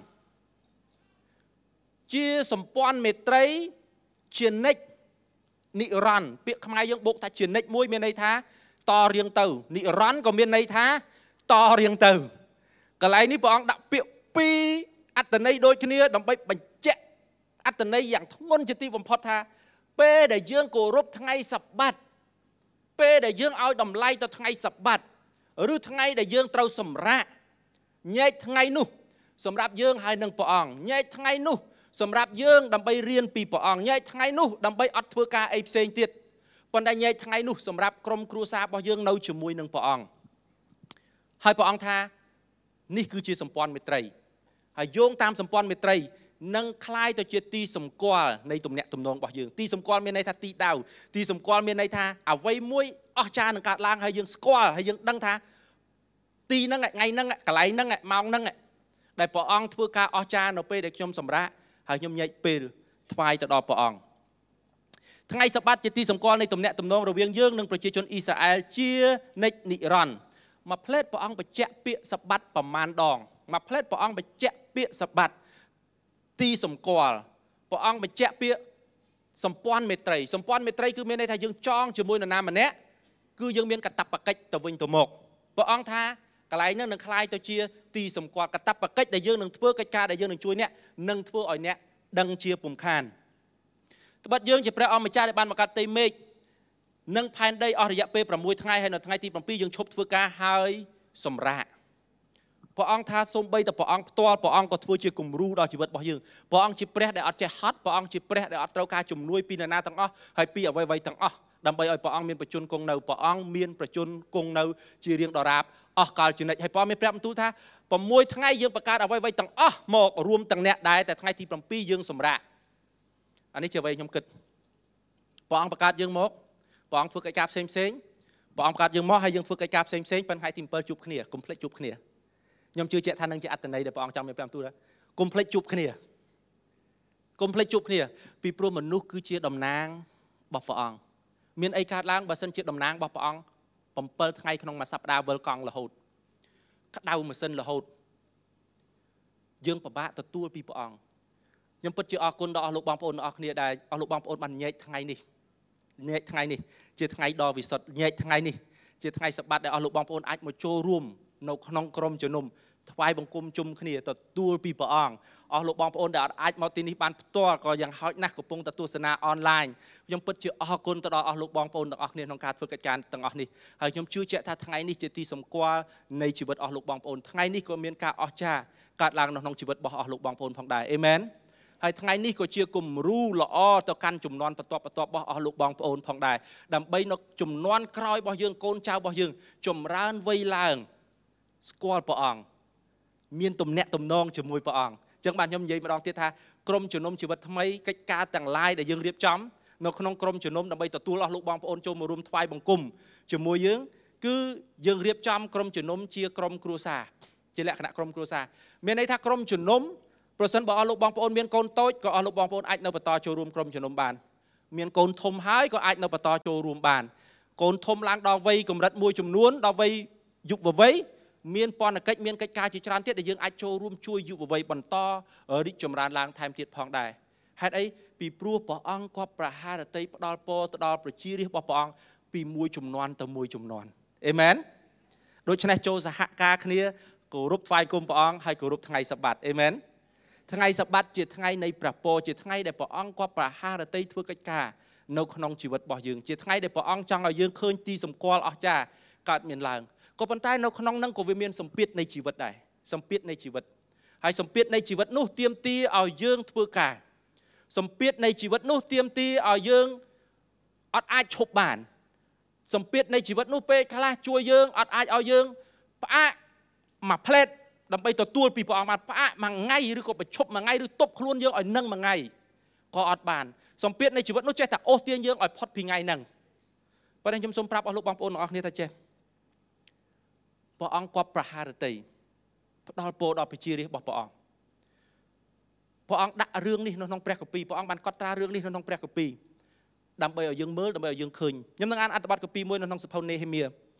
ជាសម្ព័ន្ធមេត្រីជានិច្ចនិរន្តរ៍ពាក្យខ្មែរយើងបូកថាជានិច្ចមួយមានន័យថាតរៀងទៅនិរន្តរ៍ក៏មានន័យថាតរៀងទៅកន្លែងនេះព្រះអង្គដាក់ពាក្យពីរអត្ថន័យដូចគ្នាដើម្បីបញ្ជាក់អត្ថន័យយ៉ាងធ្ងន់ជាទីបំផុតថាពេលដែលយើងគោរពថ្ងៃសបាតពេលដែលយើងឲ្យតម្លៃទៅថ្ងៃសបាតឬថ្ងៃដែលយើងត្រូវសម្រាកញែកថ្ងៃនោះសម្រាប់យើងហើយនឹងព្រះអង្គញែកថ្ងៃនោះសម្រាប់យើងដើម្បីរៀនពីព្រះអង្គញែកថ្ងៃនោះដើម្បីអត់ធ្វើការអីផ្សេងទៀតប៉ុន្តែញែកថ្ងៃនោះសម្រាប់ក្រុមគ្រួសាររបស់យើងនៅជាមួយនឹងព្រះអង្គហើយព្រះអង្គថានេះគឺជាសម្ព័ន្ធមេត្រីហើយយោងតាមសម្ព័ន្ធមេត្រីនឹងคล้ายទៅជាទីសម្គាល់នៃទំនាក់ទំនងរបស់យើងទីសម្គាល់មានន័យថាទីដៅទីសម្គាល់មានន័យថាអ្វីមួយអស្ចារ្យនឹងកើតឡើងហើយយើងស្គាល់ហើយយើងដឹងថាទីហ្នឹងថ្ងៃហ្នឹងកន្លែងហ្នឹងម៉ោងហ្នឹងដែលព្រះអង្គធ្វើការអស្ចារ្យនៅពេលដែលខ្ញុំសម្រាកហើយខ្ញុំញែកពេលថ្វាយទៅដល់ព្រះអង្គថ្ងៃសបាតជាទីសម្គាល់នៃទំនាក់ទំនងរវាងយើងនិងប្រជាជនអ៊ីស្រាអែលជានិច្ចនិរន្តរ៍មួយផ្លេតព្រះអង្គបញ្ជាក់ពាក្យសបាតប្រមាណដងមួយផ្លេតព្រះអង្គបញ្ជាក់ពាក្យសបាតទីសម្គាល់ព្រះអង្គបញ្ជាក់ពាក្យសម្ព័ន្ធមេត្រីសម្ព័ន្ធមេត្រីគឺមានន័យថាយើងចងជាមួយនរណាម្នាក់គឺយើងមានកាតព្វកិច្ចទៅវិញទៅមកព្រះអង្គថាកន្លែងហ្នឹងនឹងคล้ายទៅជាទីសម្គាល់កាតព្វកិច្ចដែលយើងនឹងធ្វើកិច្ចការដែលយើងនឹងជួយអ្នកនឹងធ្វើឲ្យអ្នកដឹងជាពុំខានត្បិតយើងជាព្រះអង្គម្ចាស់ដែលបានបង្កើតផ្ទៃមេឃនិងផែនដីអស់រយៈពេលប្រាំមួយថ្ងៃហើយនៅថ្ងៃទីប្រាំពីរយើងឈប់ធ្វើការហើយសម្រាកព្រះអង្គថាសូម្បីតែព្រះអង្គផ្ទាល់ព្រះអង្គក៏ធ្វើជាគំរូដល់ជីវិតរបស់យើងព្រះអង្គជាព្រះដែលអត់ចេះហត់ព្រះអង្គជាព្រះដែលអត់ត្រូវការជំនួយពីនរណាទាំងអស់ហើយពីអ្វីៗទាំងអស់ដើម្បីឲ្យព្រះអង្គមានប្រជញ្ញគង់នៅព្រះអង្គមានប្រជញ្ញគង់នៅជារៀងដរាបអស់កលជានិច្ចហើយព្រះអង្គមានប្រាប់បន្ទូលថាប្រាំមួយថ្ងៃយើងបង្កើតអ្វីៗទាំងអស់មករួមទាំងអ្នកដែរតែថ្ងៃទីប្រាំពីរយើងសម្រាកអានេះជាអ្វីខ្ញុំគិតព្រះអង្គបង្កើតយើងមកព្រះអង្គធ្វើកិច្ចការផ្សេងផ្សេងព្រះអង្គបង្កើតយើងមកហើយយើងធ្វើកិច្ចការផ្សេងផ្សេងប៉ុន្តែថ្ងៃទីbảyជួបគ្នាកុំភ្លេចជួបគ្នាខ្ញុំជឿជាក់ថានឹងជាអត្តន័យដែលព្រះអង្គចង់មានប្រាប់ទូថាកុំភ្លេចជួបគ្នាកុំភ្លេចជួបគ្នាពីព្រោះមនុស្សគឺជាតំណាងរបស់ព្រះអង្គមានអីកើតឡើងបើសិនជាតំណាងរបស់ព្រះអង្គbảyថ្ងៃក្នុងមួយសប្តាហ៍វិលកង់រហូតក្តៅម៉ាស៊ីនរហូតយើងពិបាកទទួលពីព្រះអង្គខ្ញុំពិតជាអរគុណដល់អស់លោកបងប្អូនទាំងអស់គ្នាដែលអស់លោកបងប្អូនបានញែកថ្ងៃនេះញែកថ្ងៃនេះជាថ្ងៃដ៏វិសុទ្ធញែកថ្ងៃនេះជាថ្ងៃសបាតដែលអស់លោកបងប្អូនអាចមកចូលរួមនៅក្នុងក្រុមជំនុំថ្វាយបង្គំជុំគ្នាទទួលពីព្រះអង្គអស់លោកបងប្អូនដែលអាចមកទីនេះបានផ្ទាល់ក៏យ៉ាងហោចណាស់កំពុងតែទស្សនាអនឡាញខ្ញុំពិតជាអរគុណទៅដល់អស់លោកបងប្អូនទាំងអស់គ្នាក្នុងការធ្វើកិច្ចការទាំងអស់នេះហើយខ្ញុំជឿជាក់ថាថ្ងៃនេះជាទីសម្គាល់នៃជីវិតអស់លោកបងប្អូនថ្ងៃនេះក៏មានការអស្ចារ្យកើតឡើងនៅក្នុងជីវិតរបស់អស់លោកបងប្អូនផងដែរអេមែនហើយថ្ងៃនេះក៏ជាគំរូល្អទៅកាន់ជំនាន់បន្ទាប់បន្ទាប់របស់អស់លោកបងប្អូនផងដែរដើម្បីនៅជំនាន់ក្រោយរបស់យើងកូនចៅរបស់យើងចម្រើនវ័យឡើងស្គាល់ព្រះអង្គមានទំនាក់ទំនងជាមួយព្រះអង្គអញ្ចឹងបាទខ្ញុំនិយាយម្ដងទៀតថាក្រុមជំនុំជីវិតថ្មីកិច្ចការទាំងឡាយដែលយើងរៀបចំនៅក្នុងក្រុមជំនុំដើម្បីទទួលអស់លោកបងប្អូនចូលមករួមថ្វាយបង្គំជាមួយយើងគឺយើងរៀបចំក្រុមជំនុំជាក្រុមគ្រួសារជាលក្ខណៈក្រុមគ្រួសារមានន័យថាក្រុមជំនុំប្រសិនបើអស់លោកបងប្អូនមានកូនតូចក៏អស់លោកបងប្អូនអាចនៅបន្តចូលរួមក្រុមជំនុំបានមានកូនធំហើយក៏អាចនៅបន្តចូលរួមបានកូនធំឡើងដល់វ័យកម្រិតមួយចំនួនដល់វ័យយុវវ័យមានពន្ធកិច្ចមានកិច្ចការជាច្រើនទៀតដែលយើងអាចចូលរួមជួយយុវវ័យបន្តរីកចម្រើនឡើងថែមទៀតផងដែរហេតុអីពីព្រោះព្រះអង្គក៏ប្រហារតីផ្ដល់ពរទៅដល់ប្រជារាស្ត្ររបស់ព្រះអង្គពីមួយជំនាន់ទៅមួយជំនាន់អេមែនដូច្នេះចូលសហការគ្នាគោរពថ្វាយគុំព្រះអង្គហើយគោរពថ្ងៃសបាតអេមែនថ្ងៃសបាតជាថ្ងៃនៃព្រះពរជាថ្ងៃដែលព្រះអង្គក៏ប្រហារតីធ្វើកិច្ចការនៅក្នុងជីវិតរបស់យើងជាថ្ងៃដែលព្រះអង្គចង់ឲ្យយើងឃើញទីសម្គាល់អស្ចារ្យកើតមានឡើងក៏ប៉ុន្តែនៅក្នុងហ្នឹងក៏វាមានសម្ពាធនៃជីវិតដែរសម្ពាធនៃជីវិតហើយសម្ពាធនៃជីវិតនោះទាមទារឲ្យយើងធ្វើការសម្ពាធនៃជីវិតនោះទាមទារឲ្យយើងអត់អាចឈប់បានសម្ពាធនៃជីវិតនោះពេលខ្លះជួយយើងអត់អាចឲ្យយើងផ្អាកមួយផ្លេតដើម្បីទទួលពីព្រះអង្គបានផ្អាកមួយថ្ងៃឬក៏ប្រឈប់មួយថ្ងៃឬទប់ខ្លួនយើងឲ្យនឹងមួយថ្ងៃក៏អត់បានសម្ពាធនៃជីវិតនោះចេះតែអូសទាញយើងឲ្យផុតពីថ្ងៃហ្នឹងប៉ុន្តែខ្ញុំសូមប្រាប់អស់លោកបងប្អូនទាំងអស់គ្នាថាចេះព្រះអង្គគាត់ប្រហារតីផ្ដល់ពរដល់ប្រជារាស្ត្ររបស់ព្រះអង្គព្រះអង្គដាក់រឿងនេះនៅក្នុងព្រះគម្ពីរព្រះអង្គបានកត់ត្រារឿងនេះនៅក្នុងព្រះគម្ពីរដើម្បីឲ្យយើងមើលដើម្បីឲ្យយើងឃើញខ្ញុំនឹងអានអត្ថបទគម្ពីរមួយនៅក្នុងសភៅនេហេមៀ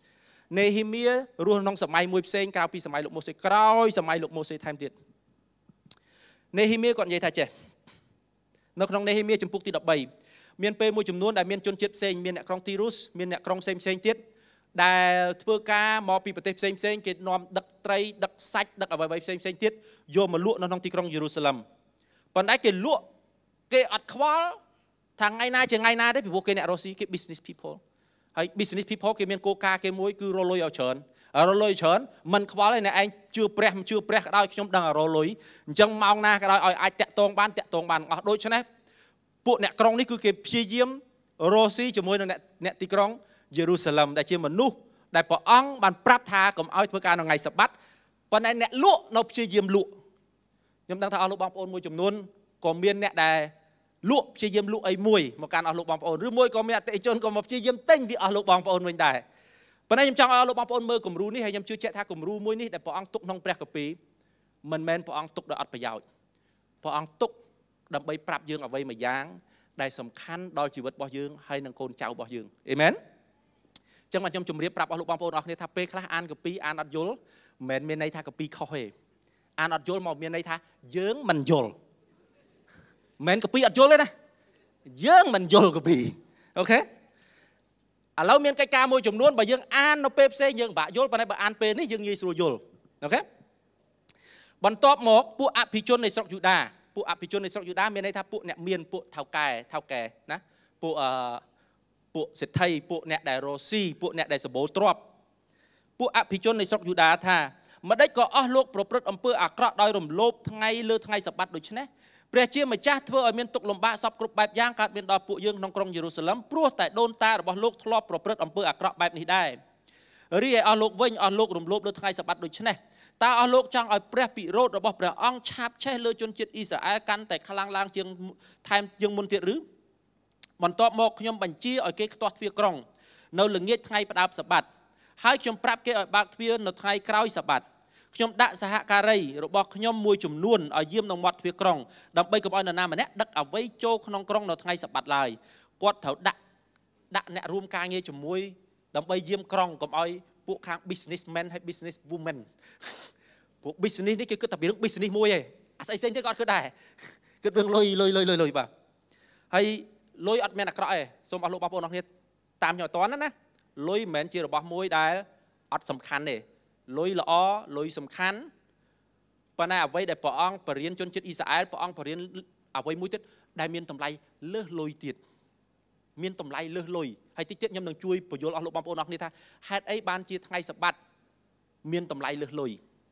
នេហ៊ីមៀរស់ក្នុងសម័យមួយផ្សេងក្រៅពីសម័យលោកម៉ូសេក្រោយសម័យលោកម៉ូសេថែមទៀតនេហ៊ីមៀគាត់និយាយថាចេះនៅក្នុងនេហ៊ីមៀចំពុកទីដប់បីមានពេលមួយចំនួនដែលមានជនជាតិផ្សេងមានអ្នកក្រុងទីរុសមានអ្នកក្រុងផ្សេងផ្សេងទៀតដែលធ្វើការមកពីប្រទេសផ្សេងផ្សេងគេនាំដឹកត្រីដឹកសាច់ដឹកអ្វីៗផ្សេងផ្សេងទៀតយកមកលក់នៅក្នុងទីក្រុងយេរូសាឡិមប៉ុន្តែគេលក់គេអត់ខ្វល់ថាថ្ងៃណាជាថ្ងៃណាទេពីព្រោះគេអ្នករស់ស៊ីគេ business people ហើយ business people គេមានគោលការណ៍គេមួយគឺរលុយឲ្យច្រើនរលុយច្រើនមិនខ្វល់ទេអ្នកឯងជឿព្រះមិនជឿព្រះក៏ដោយខ្ញុំដឹងរលុយអញ្ចឹងម៉ោងណាក៏ដោយឲ្យអាចតាក់ទងបានតាក់ទងបានអស់ដូច្នេះពួកអ្នកក្រុងនេះគឺគេព្យាយាមរស់ស៊ីជាមួយនឹងអ្នកអ្នកទីក្រុងយេរូសាឡិមដែលជាមនុស្សដែលព្រះអង្គបានប្រាប់ថាកុំឲ្យធ្វើការនៅថ្ងៃសបាតប៉ុន្តែអ្នកលក់នៅព្យាយាមលក់ខ្ញុំដឹងថាអស់លោកបងប្អូនមួយចំនួនក៏មានអ្នកដែលលក់ព្យាយាមលក់អីមួយមកកាន់អស់លោកបងប្អូនឬមួយក៏មានអតិថិជនក៏មកព្យាយាមទិញវាអស់លោកបងប្អូនវិញដែរប៉ុន្តែខ្ញុំចង់ឲ្យអស់លោកបងប្អូនមើលគំរូនេះហើយខ្ញុំជឿជាក់ថាគំរូមួយនេះដែលព្រះអង្គទុកក្នុងព្រះគម្ពីរមិនមែនព្រះអង្គទុកដោយអត់ប្រយោជន៍ព្រះអង្គទុកដើម្បីប្រាប់យើងអ្វីមួយយ៉ាងដែលសំខាន់ដល់ជីវិតរបស់យើងហើយនឹងកូនចៅរបស់យើងអេមែនចឹងមកខ្ញុំជម្រាបប្រាប់អស់លោកបងប្អូនអរគ្នាថាពេលខ្លះអានកាពីអានអត់យល់មិនមែនមានន័យថាកាពីខុសទេអានអត់យល់មកមានន័យថាយើងមិនយល់មិនមែនកាពីអត់យល់ទេណាយើងមិនយល់កាពីអូខេឥឡូវមានកិច្ចការមួយចំនួនបើយើងអាននៅពេលផ្សេងយើងពិបាកយល់ប៉ុន្តែបើអានពេលនេះយើងងាយស្រួលយល់អូខេបន្ទាប់មកពួកអភិជននៃស្រុកយូដាពួកអភិជននៃស្រុកយូដាមានន័យថាពួកអ្នកមានពួកថៅកែថៅកែណាពួកអឺពួកសេដ្ឋីពួកអ្នកដែលរស់ស៊ីពួកអ្នកដែលសម្បូរទ្រព្យពួកអភិជននៃស្រុកយូដាថាម្ដេចក៏អស់លោកប្រព្រឹត្តអំពើអាក្រក់ដោយរំលោភថ្ងៃលើថ្ងៃសបាតដូច្នេះព្រះជាម្ចាស់ធ្វើឲ្យមានទុក្ខលំបាកសពគ្រប់បែបយ៉ាងកើតមានដល់ពួកយើងក្នុងក្រុងយេរូសាឡិមព្រោះតែដូនតារបស់លោកធ្លាប់ប្រព្រឹត្តអំពើអាក្រក់បែបនេះដែររីឯអស់លោកវិញអស់លោករំលោភលើថ្ងៃសបាតដូច្នេះតើអស់លោកចង់ឲ្យព្រះពិរោធរបស់ព្រះអង្គឆាបឆេះលើជនជាតិអ៊ីស្រាអែលកាន់តែខ្លាំងឡើងជាងថែមជាងមុនទៀតឬបន្ទាប់មកខ្ញុំបញ្ជាឲ្យគេខ្ទាស់ទ្វារក្រុងនៅល្ងាចថ្ងៃផ្ដាប់សបាតហើយខ្ញុំប្រាប់គេឲ្យបើកទ្វារនៅថ្ងៃក្រោយសបាតខ្ញុំដាក់សហការីរបស់ខ្ញុំមួយចំនួនឲ្យយាមនៅមាត់ទ្វារក្រុងដើម្បីកុំឲ្យនរណាម្នាក់ដឹកអ្វីចូលក្នុងក្រុងនៅថ្ងៃសបាតឡើយគាត់ត្រូវដាក់ដាក់អ្នករួមការងារជាមួយដើម្បីយាមក្រុងកុំឲ្យពួកខាង businessman ហើយ business woman ពួក business នេះគេគិតតែពីរឿង business មួយឯងអាស្អីផ្សេងទៀតគាត់គិតដែរគិតរឿងលុយលុយលុយលុយលុយបាទហើយលុយអត់មានអាក្រក់ទេសូមអស់លោកបងប្អូនអរគ្នាតាមខ្ញុំអត់តណាលុយមិនមែនជារបស់មួយដែលអត់សំខាន់ទេលុយល្អលុយសំខាន់ប៉ុន្តែអ្វីដែលព្រះអង្គបរៀនជនជាតិអ៊ីស្រាអែលព្រះអង្គបរៀនអ្វីមួយទៀតដែលមានតម្លៃលើសលុយទៀតមានតម្លៃលើសលុយហើយតិចទៀតខ្ញុំនឹងជួយបញ្យល់អស់លោកបងប្អូនអរគ្នាថាហេតុអីបានជាថ្ងៃសបាតមានតម្លៃលើសលុយ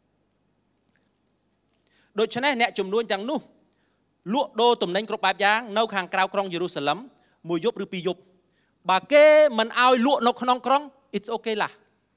ដូច្នេះអ្នកចំនួនទាំងនោះលក់ដូរទំនិញគ្រប់បែបយ៉ាងនៅខាងក្រៅក្រុងយេរូសាឡិមមួយយប់ឬពីរយប់បើគេមិនឲ្យលក់នៅក្នុងក្រុង it's okay ឡា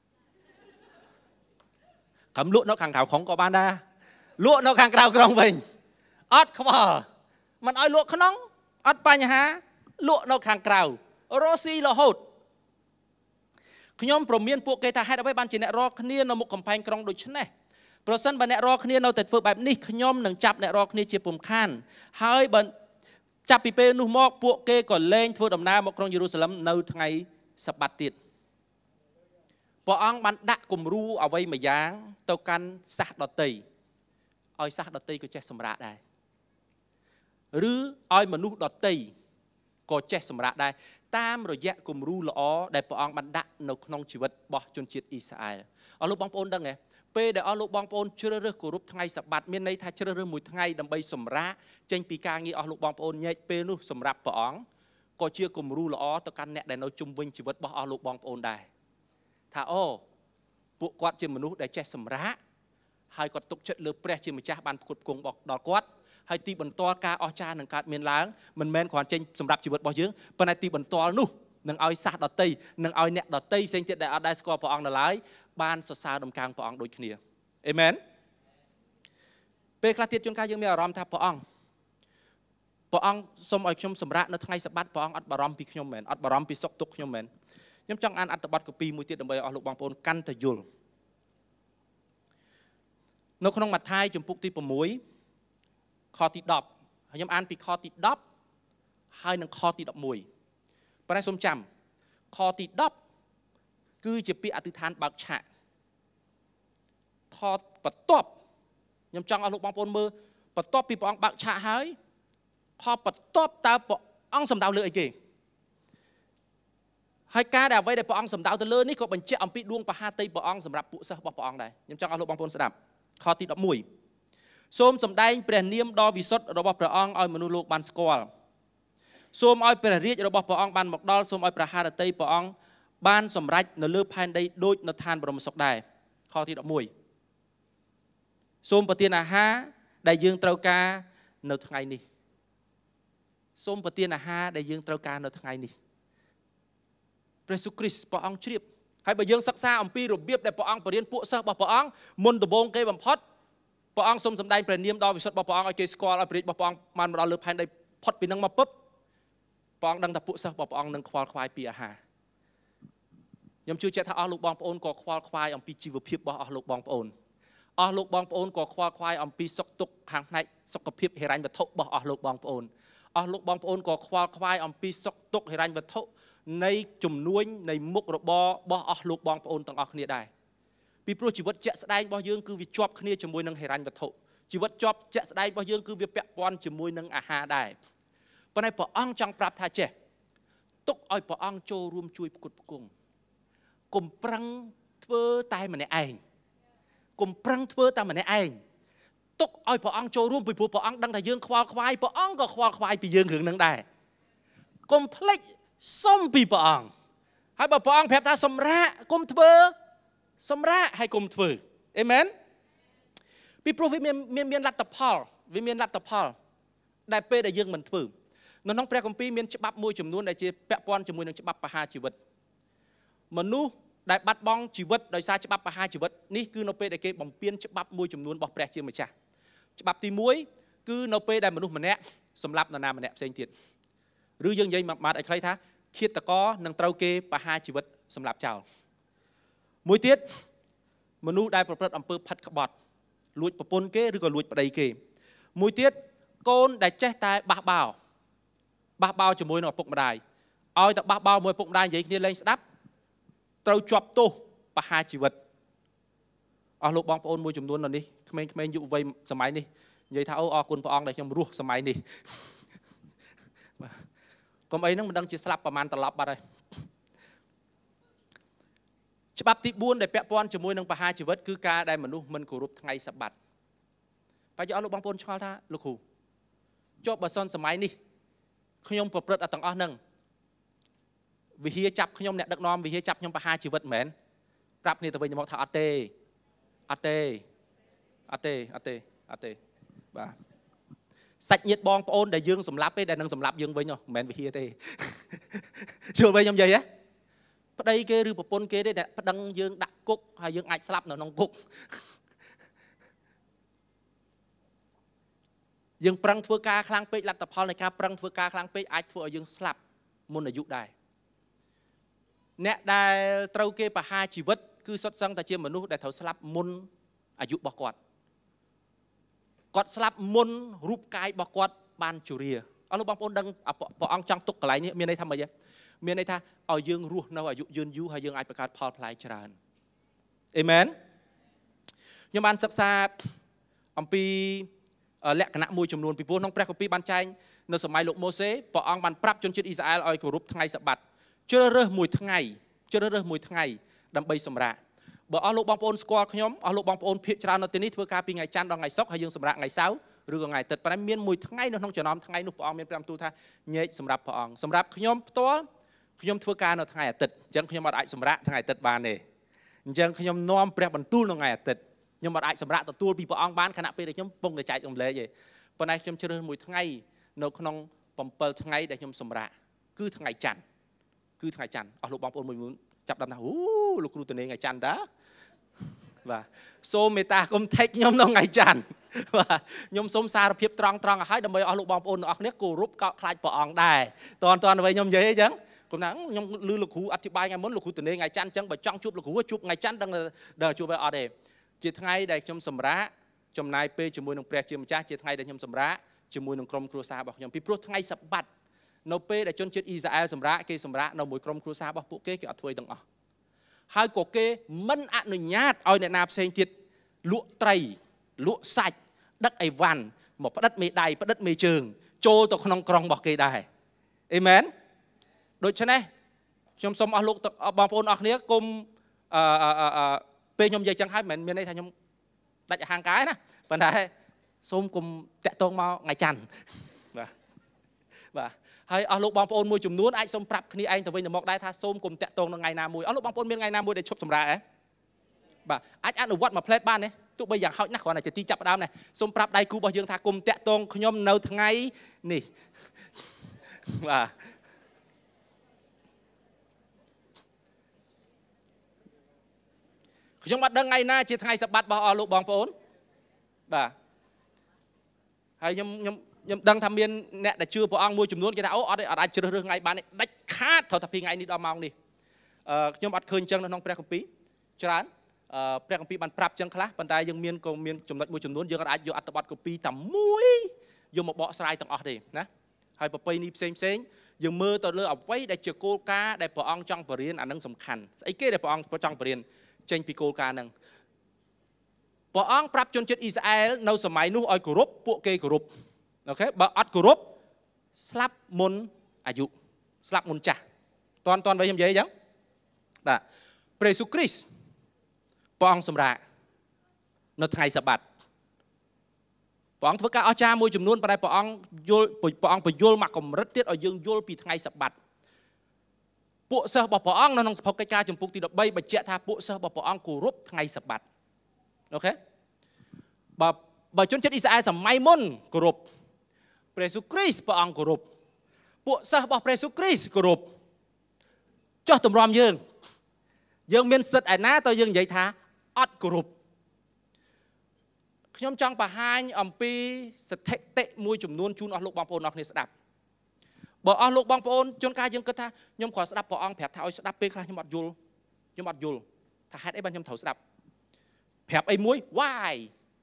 កំលក់នៅខាងក្រៅក្រុងក៏បានដែរលក់នៅខាងក្រៅក្រុងវិញអត់ខ្វល់មិនឲ្យលក់ក្នុងអត់បញ្ហាលក់នៅខាងក្រៅរស់ស៊ីរហូតខ្ញុំព្រមានពួកគេថាហេតុអ្វីបានជាអ្នករកគ្នានៅមុខកំផែងក្រុងដូចនេះប្រសិនបើអ្នករកគ្នានៅតែធ្វើបែបនេះខ្ញុំនឹងចាប់អ្នករកគ្នាជាពុំខានហើយបើចាប់ពីពេលនោះមកពួកគេក៏លែងធ្វើដំណើរមកក្រុងយេរូសាឡិមនៅថ្ងៃសបាតទៀតព្រះអង្គបានដាក់គំរូអ្វីមួយយ៉ាងទៅកាន់សាសដតីឲ្យសាសដតីក៏ចេះសម្រាកដែរឬឲ្យមនុស្សដតីក៏ចេះសម្រាកដែរតាមរយៈគំរូល្អដែលព្រះអង្គបានដាក់នៅក្នុងជីវិតរបស់ជនជាតិអ៊ីស្រាអែលអស់លោកបងប្អូនដឹងទេពេលដែលអស់លោកបងប្អូនជ្រើសរើសគោរពថ្ងៃសបាតមានន័យថាជ្រើសរើសមួយថ្ងៃដើម្បីសម្រាកចេញពីការងារអស់លោកបងប្អូនញែកពេលនោះសម្រាប់ព្រះអង្គក៏ជាគំរូល្អទៅកាន់អ្នកដែលនៅជុំវិញជីវិតរបស់អស់លោកបងប្អូនដែរថាអូពួកគាត់ជាមនុស្សដែលចេះសម្រាកហើយគាត់ទុកចិត្តលើព្រះជាម្ចាស់បានផ្គត់ផ្គង់ដល់គាត់ហើយទីបន្ទាល់ការអស្ចារ្យនឹងកើតមានឡើងមិនមែនគ្រាន់ចេញសម្រាប់ជីវិតរបស់យើងប៉ុន្តែទីបន្ទាល់នោះនឹងឲ្យសាសដតីនឹងឲ្យអ្នកដតីផ្សេងទៀតដែលអត់ដែលស្គាល់ព្រះអង្គនៅឡើយបានសរសើរដំណើរព្រះអង្គដូចគ្នាអេមែនពេលខ្លះទៀតជួនកាលយើងមានអារម្មណ៍ថាព្រះអង្គព្រះអង្គសូមឲ្យខ្ញុំសម្រាកនៅថ្ងៃសបាតព្រះអង្គអត់បារម្ភពីខ្ញុំមែនអត់បារម្ភពីសុខទុក្ខខ្ញុំមែនខ្ញុំចង់អានអត្ថបទកាពីមួយទៀតដើម្បីឲ្យអស់លោកបងប្អូនកាន់តែយល់នៅក្នុងម៉ាថាយជំពូកទី6ខទី10ហើយខ្ញុំអានពីខទី10ហើយនិងខទី11ប៉ុន្តែសូមចាំខទី10 គឺជាពាក្យអធិដ្ឋានបើកឆាកខបន្ទាប់ខ្ញុំចង់ឲ្យលោកបងប្អូនមើលបន្ទាប់ពីព្រះអង្គបើកឆាកហើយខបន្ទាប់តើព្រះអង្គសម្ដៅលើអីគេហើយការដែលអ្វីដែលព្រះអង្គសម្ដៅទៅលើនេះក៏បញ្ជាក់អំពីដួងបហាតីព្រះអង្គសម្រាប់ពួកសិស្សរបស់ព្រះអង្គដែរខ្ញុំចង់ឲ្យលោកបងប្អូនស្ដាប់ខទីដប់មួយសូមសម្ដែងព្រះនាមដ៏វិសុទ្ធរបស់ព្រះអង្គឲ្យមនុស្សលោកបានស្គាល់សូមឲ្យព្រះរាជរបស់ព្រះអង្គបានមកដល់សូមឲ្យព្រះハរតីព្រះអង្គបានសម្រេចនៅលើផែនដីដូចនៅឋានបរមសុខដែរខទីដប់មួយសូមប្រទានអាហារដែលយើងត្រូវការនៅថ្ងៃនេះសូមប្រទានអាហារដែលយើងត្រូវការនៅថ្ងៃនេះព្រះយេស៊ូវគ្រីស្ទព្រះអង្គជ្រាបហើយបើយើងសិក្សាអំពីរបៀបដែលព្រះអង្គបរៀនពួកសិស្សរបស់ព្រះអង្គមុនដំបូងគេបំផុតព្រះអង្គសូមសម្ដែងព្រះនាមដ៏វិសុទ្ធរបស់ព្រះអង្គឲ្យគេស្គាល់ឲ្យព្រះរាជរបស់ព្រះអង្គបានមកដល់លើផែនដីផុតពីនឹងមកពឹបព្រះអង្គដឹងថាពួកសិស្សរបស់ព្រះអង្គនឹងខ្វល់ខ្វាយពីអាហារខ្ញុំជឿជាក់ថាអស់លោកបងប្អូនក៏ខ្វល់ខ្វាយអំពីជីវភាពរបស់អស់លោកបងប្អូនអស់លោកបងប្អូនក៏ខ្វល់ខ្វាយអំពីសុខទុក្ខខាងផ្នែកសុខភាពហិរញ្ញវត្ថុរបស់អស់លោកបងប្អូនអស់លោកបងប្អូនក៏ខ្វល់ខ្វាយអំពីសុខទុក្ខហិរញ្ញវត្ថុនៃជំនួញនៃមុខរបររបស់អស់លោកបងប្អូនទាំងអស់គ្នាដែរពីព្រោះជីវិតជាក់ស្ដែងរបស់យើងគឺវាជាប់គ្នាជាមួយនឹងហិរញ្ញវត្ថុជីវិតជាប់ជាក់ស្ដែងរបស់យើងគឺវាពាក់ព័ន្ធជាមួយនឹងអាហារដែរប៉ុន្តែព្រះអង្គចង់ប្រាប់ថាចេះទុកឲ្យព្រះអង្គចូលរួមជួយផ្គត់ផ្គង់កុំប្រឹងធ្វើតែម្នាក់ឯងកុំប្រឹងធ្វើតែម្នាក់ឯងទុកឲ្យព្រះអង្គចូលរួមពីព្រោះព្រះអង្គដឹងថាយើងខ្វល់ខ្វាយព្រះអង្គក៏ខ្វល់ខ្វាយពីយើងរឿងនឹងដែរកុំភ្លេចសុំពីព្រះអង្គហើយបើព្រះអង្គប្រាប់ថាសម្រាកកុំធ្វើសម្រាកហើយកុំធ្វើអេមែនពីព្រោះវាមានមានលទ្ធផលវាមានលទ្ធផលដែលពេលដែលយើងមិនធ្វើនៅក្នុងព្រះគម្ពីរមានច្បាប់មួយចំនួនដែលជាពាក់ព័ន្ធជាមួយនឹងច្បាប់បហាជីវិតមនុស្សដែលបាត់បង់ជីវិតដោយសារច្បាប់បហាជីវិតនេះគឺនៅពេលដែលគេបំពានច្បាប់មួយចំនួនរបស់ព្រះជាម្ចាស់ច្បាប់ទីមួយគឺនៅពេលដែលមនុស្សម្នាក់សម្លាប់នរណាម្នាក់ផ្សេងទៀតឬយើងនិយាយមកម៉ាត់ឲ្យខ្លីថាឃាតករនឹងត្រូវគេបហាជីវិតសម្លាប់ចោលមួយទៀតមនុស្សដែលប្រព្រឹត្តអំពើផិតក្បត់លួចប្រពន្ធគេឬក៏លួចប្តីគេមួយទៀតកូនដែលចេះតែបះបោបះបោជាមួយនឹងឪពុកម្ដាយឲ្យតែបះបោមួយឪពុកម្ដាយនិយាយគ្នាលេងស្ដាប់ត្រូវជាប់ទោសបហាជីវិតអស់លោកបងប្អូនមួយចំនួននៅនេះក្មេងៗយុវវ័យសម័យនេះនិយាយថាអូអរគុណព្រះអង្គដែលខ្ញុំរស់សម័យនេះកុំអីហ្នឹងមិនដឹងជាស្លាប់ប្រហែលត្រឡប់បាត់ហើយច្បាប់ទីបួនដែលពាក់ព័ន្ធជាមួយនឹងបហាជីវិតគឺការដែលមនុស្សមិនគោរពថ្ងៃសបាត់បើយកអស់លោកបងប្អូនឆ្ងល់ថាលោកគ្រូចុះបើសិនសម័យនេះខ្ញុំប្រព្រឹត្តទាំងអស់ហ្នឹងវិហារចាប់ខ្ញុំអ្នកដឹកនាំវិហារចាប់ខ្ញុំបហាជីវិតមែនប្រាប់គ្នាទៅវិញមកថាអត់ទេអត់ទេអត់ទេអត់ទេអត់ទេបាទសាច់ញាតិបងប្អូនដែលយើងសម្លាប់ទេដែលនឹងសម្លាប់យើងវិញមិនមែនវិហារទេជឿវិញខ្ញុំនិយាយហ៎ប្តីគេឬប្រពន្ធគេទេដែលប្តឹងយើងដាក់គុកហើយយើងអាចស្លាប់នៅក្នុងគុកយើងប្រឹងធ្វើការខ្លាំងពេកលទ្ធផលនៃការប្រឹងធ្វើការខ្លាំងពេកអាចធ្វើឲ្យយើងស្លាប់មុនអាយុដែរអ្នកដែលត្រូវគេបហាជីវិតគឺសុទ្ធសឹងតែជាមនុស្សដែលត្រូវស្លាប់មុនអាយុរបស់គាត់គាត់ស្លាប់មុនរូបកាយរបស់គាត់បានជរាអស់លោកបងប្អូនដឹងព្រះអង្គចង់ទុកកន្លែងនេះមានន័យថាម៉េចមានន័យថាឲ្យយើងរស់នៅអាយុយឺនយូរហើយយើងអាចបង្កើតផលផ្លែច្រើនអេមែនខ្ញុំបានសិក្សាអំពីលក្ខណៈមួយចំនួនពីព្រោះក្នុងព្រះគម្ពីរបានចែងនៅសម័យលោកម៉ូសេព្រះអង្គបានប្រាប់ជនជាតិអ៊ីស្រាអែលឲ្យគោរពថ្ងៃសបាតជ្រើសរើសមួយថ្ងៃជ្រើសរើសមួយថ្ងៃដើម្បីសម្រាកបើអស់លោកបងប្អូនស្គាល់ខ្ញុំអស់លោកបងប្អូនភាគច្រើននៅទីនេះធ្វើការពីថ្ងៃច័ន្ទដល់ថ្ងៃសុក្រហើយយើងសម្រាកថ្ងៃសៅរ៍ឬក៏ថ្ងៃអាទិត្យប៉ុន្តែមានមួយថ្ងៃនៅក្នុងចំណោមថ្ងៃនោះព្រះអង្គមានប្រាំទូលថាញែកសម្រាប់ព្រះអង្គសម្រាប់ខ្ញុំផ្ទាល់ខ្ញុំធ្វើការនៅថ្ងៃអាទិត្យអញ្ចឹងខ្ញុំអត់អាចសម្រាកថ្ងៃអាទិត្យបានទេអញ្ចឹងខ្ញុំនាំព្រះបន្ទូលនៅថ្ងៃអាទិត្យខ្ញុំអត់អាចសម្រាកទទួលពីព្រះអង្គបានខណៈពេលដែលខ្ញុំពងតែចែករំលែកទេប៉ុន្តែខ្ញុំជ្រើសមួយថ្ងៃនៅក្នុងbảyថ្ងៃដែលខ្ញុំសម្រាកគឺថ្ងៃច័ន្ទគឺថ្ងៃច័ន្ទអស់លោកបងប្អូនមួយចាប់ដល់ថាអូលោកគ្រូទៅថ្ងៃច័ន្ទតាបាទសូមមេត្តាកុំថេកខ្ញុំនៅថ្ងៃច័ន្ទបាទខ្ញុំសូមសារភាពត្រង់ត្រង់ឲ្យហើយដើម្បីអស់លោកបងប្អូនទាំងអស់គ្នាគោរពកោតខ្លាចព្រះអង្គដែរតើតើអ្វីខ្ញុំនិយាយអញ្ចឹងខ្ញុំថាខ្ញុំឮលោកគ្រូអធិប្បាយថ្ងៃមុនលោកគ្រូទៅថ្ងៃច័ន្ទអញ្ចឹងបើចង់ជួបលោកគ្រូជួបថ្ងៃច័ន្ទដឹងដល់ជួបឲ្យអត់ទេជាថ្ងៃដែលខ្ញុំសម្រាកចំណាយពេលជាមួយនឹងព្រះជាម្ចាស់ជាថ្ងៃដែលខ្ញុំសម្រាកជាមួយនឹងក្រុមគ្រួសាររបស់ខ្ញុំពីព្រោះថ្ងៃសបាតនៅពេលដែលជនជាតិអ៊ីស្រាអែលសម្រាកគេសម្រាកនៅមួយក្រុមគ្រួសាររបស់ពួកគេគេអត់ធ្វើទាំងអស់ហើយក៏គេមិនអនុញ្ញាតឲ្យអ្នកណាផ្សេងទៀតលក់ត្រីលក់សាច់ដឹកអីវ៉ាន់មកផ្ដិតមេដៃផ្ដិតមេជើងចូលទៅក្នុងក្រុងរបស់គេដែរអេមែនដូច្នេះខ្ញុំសូមអស់លោកបងប្អូនអស់គ្នាគុំអឺពេលខ្ញុំនិយាយចឹងហើយមិនមានន័យថាខ្ញុំដាច់អហង្ការណាប៉ុន្តែសូមគុំតាក់ទងមកថ្ងៃច័ន្ទបាទបាទហើយអស់លោកបងប្អូនមួយចំនួនអាចសូមប្រាប់គ្នាឯងទៅវិញទៅមកដែរថាសូមគុំតាក់ទងនៅថ្ងៃណាមួយអស់លោកបងប្អូនមានថ្ងៃណាមួយដែលឈប់សម្រាកហ៎បាទអាចអនុវត្តមួយផ្លែតបានទេទោះបីយ៉ាងហោចណាស់គ្រាន់តែជាទីចាប់ផ្ដើមដែរសូមប្រាប់ដៃគូរបស់យើងថាគុំតាក់ទងខ្ញុំនៅថ្ងៃនេះបាទខ្ញុំអត់ដឹងថ្ងៃណាជាថ្ងៃសប្បាតរបស់អស់លោកបងប្អូនបាទហើយខ្ញុំខ្ញុំខ្ញុំដឹងថាមានអ្នកដែលជឿព្រះអង្គមួយចំនួនគេថាអូអត់ទេអត់អាចជ្រើសរើសថ្ងៃបានទេដាច់ខាតត្រូវតែពីថ្ងៃនេះដល់ម៉ោងនេះអឺខ្ញុំអត់ឃើញចឹងនៅក្នុងព្រះគម្ពីរច្រើនអឺព្រះគម្ពីរបានប្រាប់ចឹងខ្លះប៉ុន្តែយើងមានក៏មានចំណុចមួយចំនួនយើងអាចយកអត្ថបទគម្ពីរតែមួយយកមកបកស្រាយទាំងអស់ទេណាហើយប្រពៃនេះផ្សេងផ្សេងយើងមើលទៅលើអ្វីដែលជាគោលការណ៍ដែលព្រះអង្គចង់បរៀនអានឹងសំខាន់ស្អីគេដែលព្រះអង្គចង់បរៀនចេញពីគោលការណ៍ហ្នឹងព្រះអង្គប្រាប់ជនជាតិអ៊ីស្រាអែលនៅសម័យនោះឲ្យគោរពពួកគេគោរពអូខេបើអត់គោរពស្លាប់មុនអាយុស្លាប់មុនចាស់តន់តន់ໄວខ្ញុំនិយាយអញ្ចឹងបាទព្រះយេស៊ូវគ្រីស្ទព្រះអង្គសម្រាកនៅថ្ងៃសបាតព្រះអង្គធ្វើការអស្ចារ្យមួយចំនួនប៉ុន្តែព្រះអង្គយល់ព្រះអង្គបញ្យល់មកកម្រិតទៀតឲ្យយើងយល់ពីថ្ងៃសបាតពួកសិស្សរបស់ព្រះអង្គនៅក្នុងសភុកិច្ចការចំពុកទី13បញ្ជាក់ថាពួកសិស្សរបស់ព្រះអង្គគោរពថ្ងៃសបាតអូខេបើបើជនជាតិអ៊ីស្រាអែលសម័យមុនគោរពព្រះយេស៊ូវគ្រីស្ទព្រះអង្គគោរពពួកសិស្សរបស់ព្រះយេស៊ូវគ្រីស្ទគោរពចោះទម្រាំយើងយើងមានសិទ្ធិឯណាតើយើងនិយាយថាអត់គោរពខ្ញុំចង់បង្ហាញអំពីស្ថិតិមួយចំនួនជូនអស់លោកបងប្អូនអស់គ្នាស្ដាប់បើអស់លោកបងប្អូនជួនកាលយើងគិតថាខ្ញុំគ្រាន់ស្ដាប់ព្រះអង្គប្រាប់ថាឲ្យស្ដាប់ពេលខ្លះខ្ញុំអត់យល់ខ្ញុំអត់យល់ថាហេតុអីបានខ្ញុំត្រូវស្ដាប់ប្រាប់អីមួយ why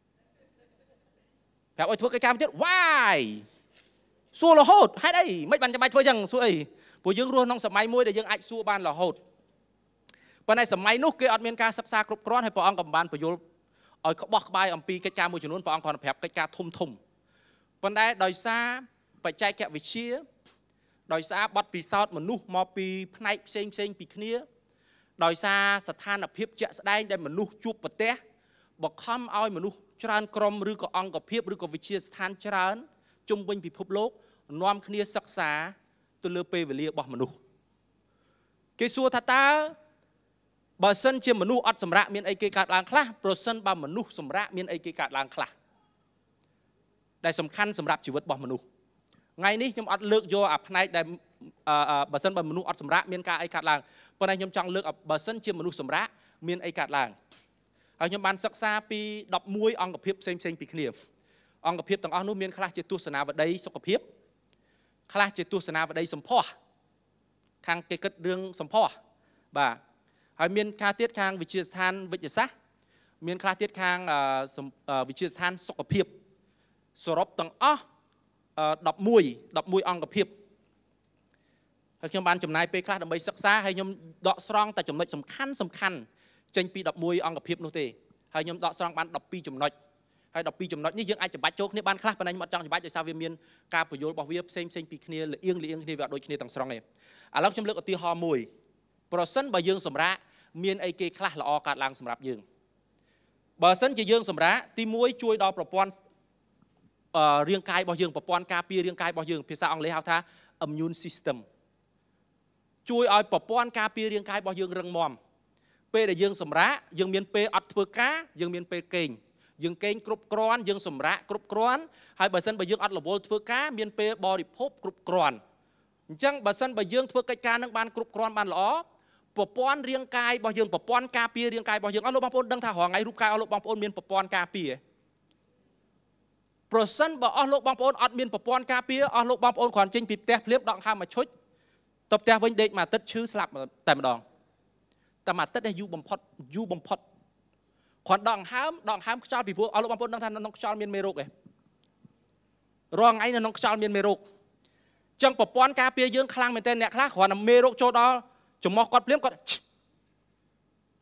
ប្រាប់ឲ្យធ្វើកិច្ចការទៀត why សួររហូតហេតុអីមិនបានចាំបាច់ធ្វើចឹងសួរអីព្រោះយើងរស់ក្នុងសម័យមួយដែលយើងអាចសួរបានរហូតប៉ុន្តែសម័យនោះគេអត់មានការសិក្សាគ្រប់គ្រាន់ហើយព្រះអង្គក៏បានបញ្យល់ឲ្យក្បោះក្បាយអំពីកិច្ចការមួយចំនួនព្រះអង្គគ្រាន់តែប្រាប់កិច្ចការធំធំប៉ុន្តែដោយសារបច្ចេកវិទ្យាដោយសារបទពិសោធន៍មនុស្សមកពីផ្នែកផ្សេងផ្សេងពីគ្នាដោយសារស្ថានភាពជាក់ស្ដែងដែលមនុស្សជួបប្រទះបខំឲ្យមនុស្សច្រើនក្រុមឬក៏អង្គភាពឬក៏វិជាស្ថានច្រើនជុំវិញពិភពលោកនាំគ្នាសិក្សាទៅលើពេលវេលារបស់មនុស្សគេសួរថាតើបើសិនជាមនុស្សអត់សម្រាកមានអីគេកើតឡើងខ្លះប្រសិនបើមនុស្សសម្រាកមានអីគេកើតឡើងខ្លះដែលសំខាន់សម្រាប់ជីវិតរបស់មនុស្សថ្ងៃនេះខ្ញុំអត់លើកយកអាផ្នែកដែលបើសិនបើមនុស្សអត់សម្រាកមានការអីកើតឡើងប៉ុន្តែខ្ញុំចង់លើកបើសិនជាមនុស្សសម្រាកមានអីកើតឡើងហើយខ្ញុំបានសិក្សាពីដប់មួយអង្គភាពផ្សេងផ្សេងពីគ្នាអង្គភាពទាំងអស់នោះមានខ្លះជាទស្សនាវដ្តីសុខភាពខ្លះជាទស្សនាវដ្តីសម្ផស្សខាងគេគិតរឿងសម្ផស្សបាទហើយមានការទៀតខាងវិទ្យាស្ថានវិទ្យាសាស្ត្រមានខ្លះទៀតខាងវិទ្យាស្ថានសុខភាពសរុបទាំងអស់ដប់មួយ ដប់មួយអង្គភាពហើយខ្ញុំបានចំណាយពេលខ្លះដើម្បីសិក្សាហើយខ្ញុំដកស្រង់តែចំណុចសំខាន់សំខាន់ចេញពីដប់មួយអង្គភាពនោះទេហើយខ្ញុំដកស្រង់បានដប់ពីរចំណុចហើយដប់ពីរចំណុចនេះយើងអាចច្បាច់ចូលគ្នាបានខ្លះប៉ុន្តែខ្ញុំអត់ចង់ច្បាច់ដោយសារវាមានការពន្យល់របស់វាផ្សេងផ្សេងពីគ្នាលៀងលៀងគ្នាវាអត់ដូចគ្នាទាំងស្រុងទេឥឡូវខ្ញុំលើកឧទាហរណ៍មួយប្រសិនបើយើងសម្រាកមានអីគេខ្លះល្អកើតឡើងសម្រាប់យើងបើសិនជាយើងសម្រាកទីមួយជួយដល់ប្រព័ន្ធរាងកាយរបស់យើងប្រព័ន្ធការពាររាងកាយរបស់យើងភាសាអង់គ្លេសហៅថា immune system ជួយឲ្យប្រព័ន្ធការពាររាងកាយរបស់យើងរឹងមាំពេលដែលយើងសម្រាកយើងមានពេលអត់ធ្វើការយើងមានពេលគេងយើងគេងគ្រប់គ្រាន់យើងសម្រាកគ្រប់គ្រាន់ហើយបើសិនបើយើងអត់រវល់ធ្វើការមានពេលបរិភោគគ្រប់គ្រាន់អញ្ចឹងបើសិនបើយើងធ្វើកិច្ចការនឹងបានគ្រប់គ្រាន់បានល្អប្រព័ន្ធរាងកាយរបស់យើងប្រព័ន្ធការពាររាងកាយរបស់យើងអស់លោកបងប្អូនដឹងថារាល់ថ្ងៃរូបកាយអស់លោកបងប្អូនមានប្រព័ន្ធការពារប្រសិនបើអស់លោកបងប្អូនអត់មានប្រព័ន្ធការពារអស់លោកបងប្អូនគ្រាន់ចេញពីផ្ទះភ្លាមដកហើមមកឈុចទៅផ្ទះវិញដេកមួយអាទិត្យឈឺស្លាប់តែម្ដងតែមួយអាទិត្យនេះយូរបំផុតយូរបំផុតគ្រាន់ដកហើមដកហើមខ្យល់ពីព្រោះអស់លោកបងប្អូនដឹងថានៅក្នុងខ្យល់មានមេរោគឯងរាល់ថ្ងៃនៅក្នុងខ្យល់មានមេរោគចឹងប្រព័ន្ធការពារយើងខ្លាំងមែនទែនអ្នកខ្លះគ្រាន់តែមេរោគចូលដល់ចំោះគាត់ភ្លាមគាត់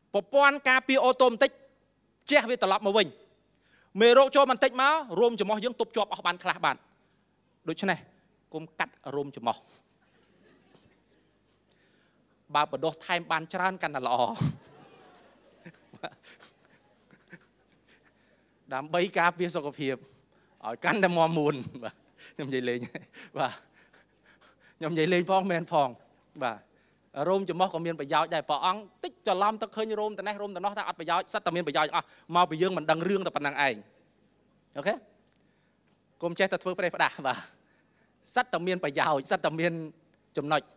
ប្រព័ន្ធការពារអូតូម៉ាទិកជះវាត្រឡប់មកវិញមេរោគចូលបន្តិចមករោមច្រមុះយើងទប់ជាប់អស់បានខ្លះបានដូច្នេះគុំកាត់រោមច្រមុះបើបដោះថែមបានច្រើនកាន់តែល្អដើម្បីការពារសុខភាពឲ្យកាន់តែមាំមួនបាទខ្ញុំនិយាយលេងបាទខ្ញុំនិយាយលេងផងមែនផងបាទរោមច្រមុះក៏មានប្រយោជន៍ដែរព្រះអង្គតិចច្រឡំទៅឃើញរោមត្នេះរោមត្នោះថាអត់ប្រយោជន៍សិតតែមានប្រយោជន៍អស់មកពីយើងមិនដឹងរឿងតែប៉ុណ្្នឹងឯងអូខេកុំចេះតែធ្វើប្រេះផ្ដាស់បាទសិតតែមានប្រយោជន៍សិតតែមានចំណុច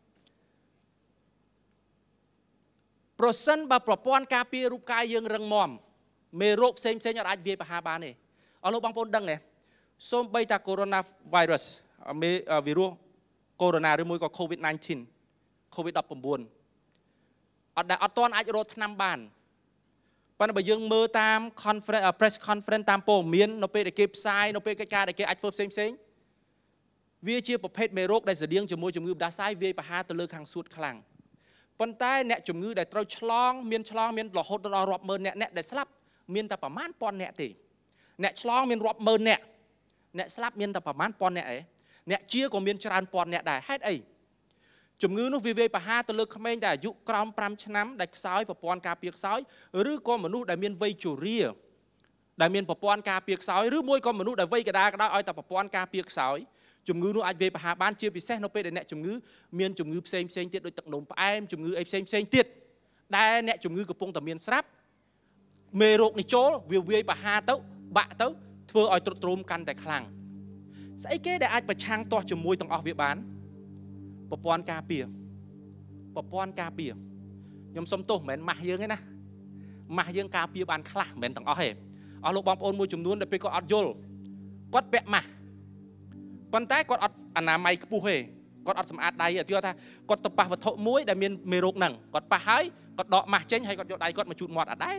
ប្រសិនបើប្រព័ន្ធការពាររូបកាយយើងរឹងមាំមេរោគផ្សេងផ្សេងអាចវាយប្រហារបានទេអស់លោកបងប្អូនដឹងទេសូម្បីតែ Coronavirus មេវីរុស Corona ឬមួយក៏ COVID 19 COVID 19 អត់ដែលអត់ទាន់អាចរកថ្នាំបានប៉ុន្តែបើយើងមើលតាម conference press conference តាមព័ត៌មាននៅពេលដែលគេផ្សាយនៅពេលកិច្ចការដែលគេអាចធ្វើផ្សេងផ្សេងវាជាប្រភេទមេរោគដែលស្តៀងជាមួយជំងឺផ្ដាសាយវាយប្រហារទៅលើខាងសួតខ្លាំងប៉ុន្តែអ្នកជំងឺដែលត្រូវឆ្លងមានឆ្លងមានរហូតដល់រាប់ម៉ឺនអ្នកអ្នកដែលស្លាប់មានតែប្រមាណពាន់អ្នកទេអ្នកឆ្លងមានរាប់ម៉ឺនអ្នកអ្នកស្លាប់មានតែប្រមាណពាន់អ្នកឯងអ្នកជាក៏មានច្រើនពាន់អ្នកដែរហេតុអីជំងឺនោះវាវាយប្រហារទៅលើក្មេងដែលអាយុក្រោមប្រាំឆ្នាំដែលខ្សោយប្រព័ន្ធការពារខ្សោយឬក៏មនុស្សដែលមានវ័យជរាដែលមានប្រព័ន្ធការពារខ្សោយឬមួយក៏មនុស្សដែលវ័យកណ្ដាលក៏ដោយឲ្យតែប្រព័ន្ធការពារខ្សោយជំងឺនោះអាចវាយប្រហារបានជាពិសេសនៅពេលដែលអ្នកជំងឺមានជំងឺផ្សេងផ្សេងទៀតដូចទឹកនោមផ្អែមជំងឺអីផ្សេងផ្សេងទៀតដែលអ្នកជំងឺកំពុងតែមានស្រាប់មេរោគនេះចូលវាវាយប្រហារទៅបាក់ទៅធ្វើឲ្យទ្រុឌទ្រោមកាន់តែខ្លាំងស្អីគេដែលអាចប្រឆាំងទាស់ជាមួយទាំងអស់វាបានប្រព័ន្ធការពារប្រព័ន្ធការពារខ្ញុំសុំទោសមិនមែនម៉ាស់យើងទេណាម៉ាស់យើងការពារបានខ្លះមិនមែនទាំងអស់ទេអស់លោកបងប្អូនមួយចំនួនដែលពេលគាត់អត់យល់គាត់ពាក់ម៉ាស់ប៉ុន្តែគាត់អត់អនាម័យខ្ពស់ទេគាត់អត់សម្អាតដៃទេគាត់ថាគាត់ទៅប៉ះវត្ថុមួយដែលមានមេរោគហ្នឹងគាត់ប៉ះហើយគាត់ដកម៉ាស់ចេញហើយគាត់យកដៃគាត់មកជូតមាត់អត់ដែរ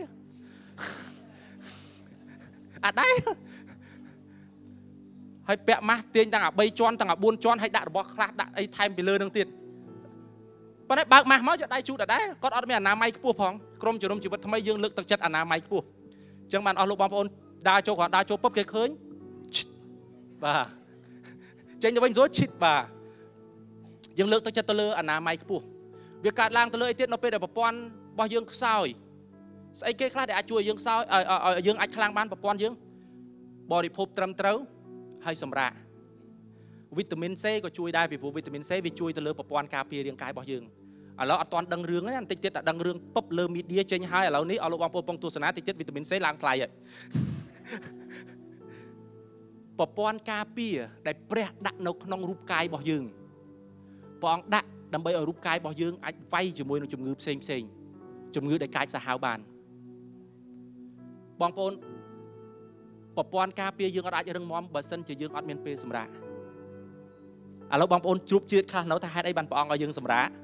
អត់ដែរហើយពាក់ម៉ាស់ទាញទាំងអាបីជាន់ទាំងអាបួនជាន់ហើយដាក់របស់ខ្លះដាក់អីថែមពីលើនឹងទៀតប៉ុន្តែបើកម៉ាស់មកយកដៃជូតអត់ដែរគាត់អត់មានអនាម័យខ្ពស់ផងក្រុមជំនុំជីវិតថ្មីយើងលើកទឹកចិត្តអនាម័យខ្ពស់អញ្ចឹងបានអស់លោកបងប្អូនដើរចូលគាត់ដើរចូលពឹបគេឃើញបាទចេញទៅវិញរួចឈិតបាទយើងលើកទឹកចិត្តទៅលើអនាម័យខ្ពស់វាកាត់ឡើងទៅលើអីទៀតនៅពេលដែលប្រព័ន្ធរបស់យើងខ្សោយស្អីគេខ្លះដែលអាចជួយយើងខ្សោយឲ្យយើងអាចខ្លាំងបានប្រព័ន្ធយើងបរិភោគត្រឹមត្រូវហើយសម្រាកវីតាមីន C ក៏ជួយដែរពីព្រោះវីតាមីន C វាជួយទៅលើប្រព័ន្ធការពាររាងកាយរបស់យើងឥឡូវអត់ទាន់ដឹងរឿងទេបន្តិចទៀតតែដឹងរឿងពឹបលើមីឌាចេញហើយឥឡូវនេះអស់លោកបងប្អូនពងទស្សនាតិចទៀតវីតាមីន C ឡើងថ្លៃហើយប្រព័ន្ធការពារដែលព្រះដាក់នៅក្នុងរូបកាយរបស់យើងព្រះអង្គដាក់ដើម្បីឲ្យរូបកាយរបស់យើងអាចវាយជាមួយនឹងជំងឺផ្សេងផ្សេងជំងឺដែលកាចសាហាវបានបងប្អូនប្រព័ន្ធការពារយើងអាចរឹងមាំបើសិនជាយើងអត់មានពេលសម្រាកឥឡូវបងប្អូនជ្រុបជាតិខ្លះនៅថាហេតុអីបានព្រះអង្គឲ្យយើងសម្រាក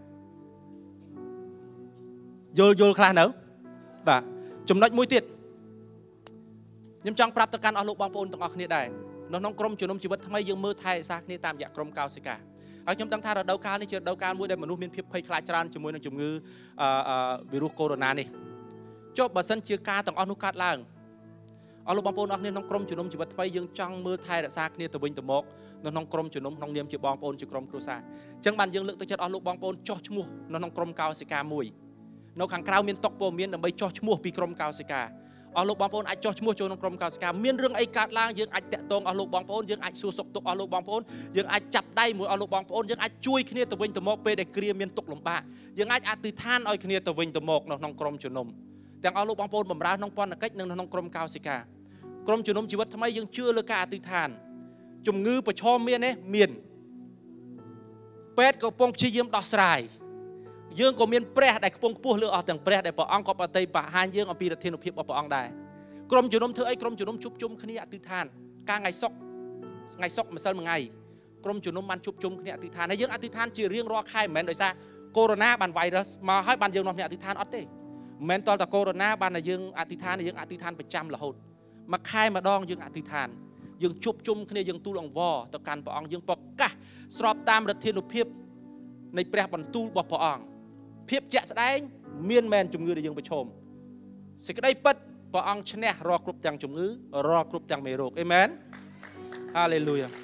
យល់យល់ខ្លះនៅបាទចំណុចមួយទៀតខ្ញុំចង់ប្រាប់ទៅកាន់អស់លោកបងប្អូនទាំងអស់គ្នាដែរនៅក្នុងក្រុមជំនុំជីវិតថ្មីយើងមើលថែរក្សាគ្នាតាមរយៈក្រុមកោសិកាហើយខ្ញុំដឹងថារដូវកាលនេះជារដូវកាលមួយដែលមនុស្សមានភាពភ័យខ្លាចច្រើនជាមួយនឹងជំងឺវីរុសកូវីដ -19 នេះចុះបើសិនជាការទាំងអស់នោះកើតឡើងអស់លោកបងប្អូនអស់គ្នាក្នុងក្រុមជំនុំជីវិតថ្មីយើងចង់មើលថែរក្សាគ្នាទៅវិញទៅមកនៅក្នុងក្រុមជំនុំក្នុងនាមជាបងប្អូនជាក្រុមគ្រួសារអញ្ចឹងបានយើងលើកទឹកចិត្តអស់លោកបងប្អូនចោះឈ្មោះនៅក្នុងក្រុមកោសិកាមួយនៅខាងក្រៅមានតុកព័ត៌មានដើម្បីចោះឈ្មោះពីក្រុមកោសិកាអស់លោកបងប្អូនអាចចោះឈ្មោះចូលក្នុងក្រុមកោសិកាមានរឿងអីកើតឡើងយើងអាចតាក់ទងអស់លោកបងប្អូនយើងអាចសួរសុខទុក្ខអស់លោកបងប្អូនយើងអាចចាប់ដៃមួយអស់លោកបងប្អូនយើងអាចជួយគ្នាទៅវិញទៅមកពេលដែលគ្រាមានទុក្ខលំបាកយើងអាចអធិដ្ឋានឲ្យគ្នាទៅវិញទៅមកនៅក្នុងក្រុមជំនុំទាំងអស់លោកបងប្អូនបម្រើក្នុងពន្ធកិច្ចនិងក្នុងក្រុមកោសិកាក្រុមជំនុំជីវិតថ្មីយើងជឿលើការអធិដ្ឋានជំងឺប្រឈមមានទេមានពេទ្យក៏កំពុងព្យាយាមដោះស្រាយយើងក៏មានព្រះដែលខ្ពង់ខ្ពស់លើអស់ទាំងព្រះដែលព្រះអង្គក៏ប្រតិបត្តិហាញយើងអំពីរដ្ឋាភិបាលរបស់ព្រះអង្គដែរក្រុមជំនុំធ្វើអីក្រុមជំនុំជួបជុំគ្នាអធិដ្ឋានការថ្ងៃសុក្រថ្ងៃសុក្រម្សិលមួយថ្ងៃក្រុមជំនុំបានជួបជុំគ្នាអធិដ្ឋានហើយយើងអធិដ្ឋានជារៀងរាល់ខែមិនមែនដោយសារកូវីដ -19 បាន virus មកហើយបានយើងនាំគ្នាអធិដ្ឋានអត់ទេមិនមែនតតែកូវីដ -19 បានតែយើងអធិដ្ឋានយើងអធិដ្ឋានប្រចាំរហូតមួយខែម្ដងយើងអធិដ្ឋានយើងជួបជុំគ្នាយើងទូលអង្វរទៅកាន់ព្រះអង្គយើងប្រកាសស្របតាមរដ្ឋាភិបាលនៃព្រះបន្ទូលរបស់ព្រះអង្គភាពជាក់ស្ដែងមានមែនជំងឺដែលយើងប្រឈមសេចក្តីពិតព្រះអង្គឈ្នះរាល់គ្រប់ទាំងជំងឺរាល់គ្រប់ទាំងមេរោគអេមែនហាឡេលូយ៉ា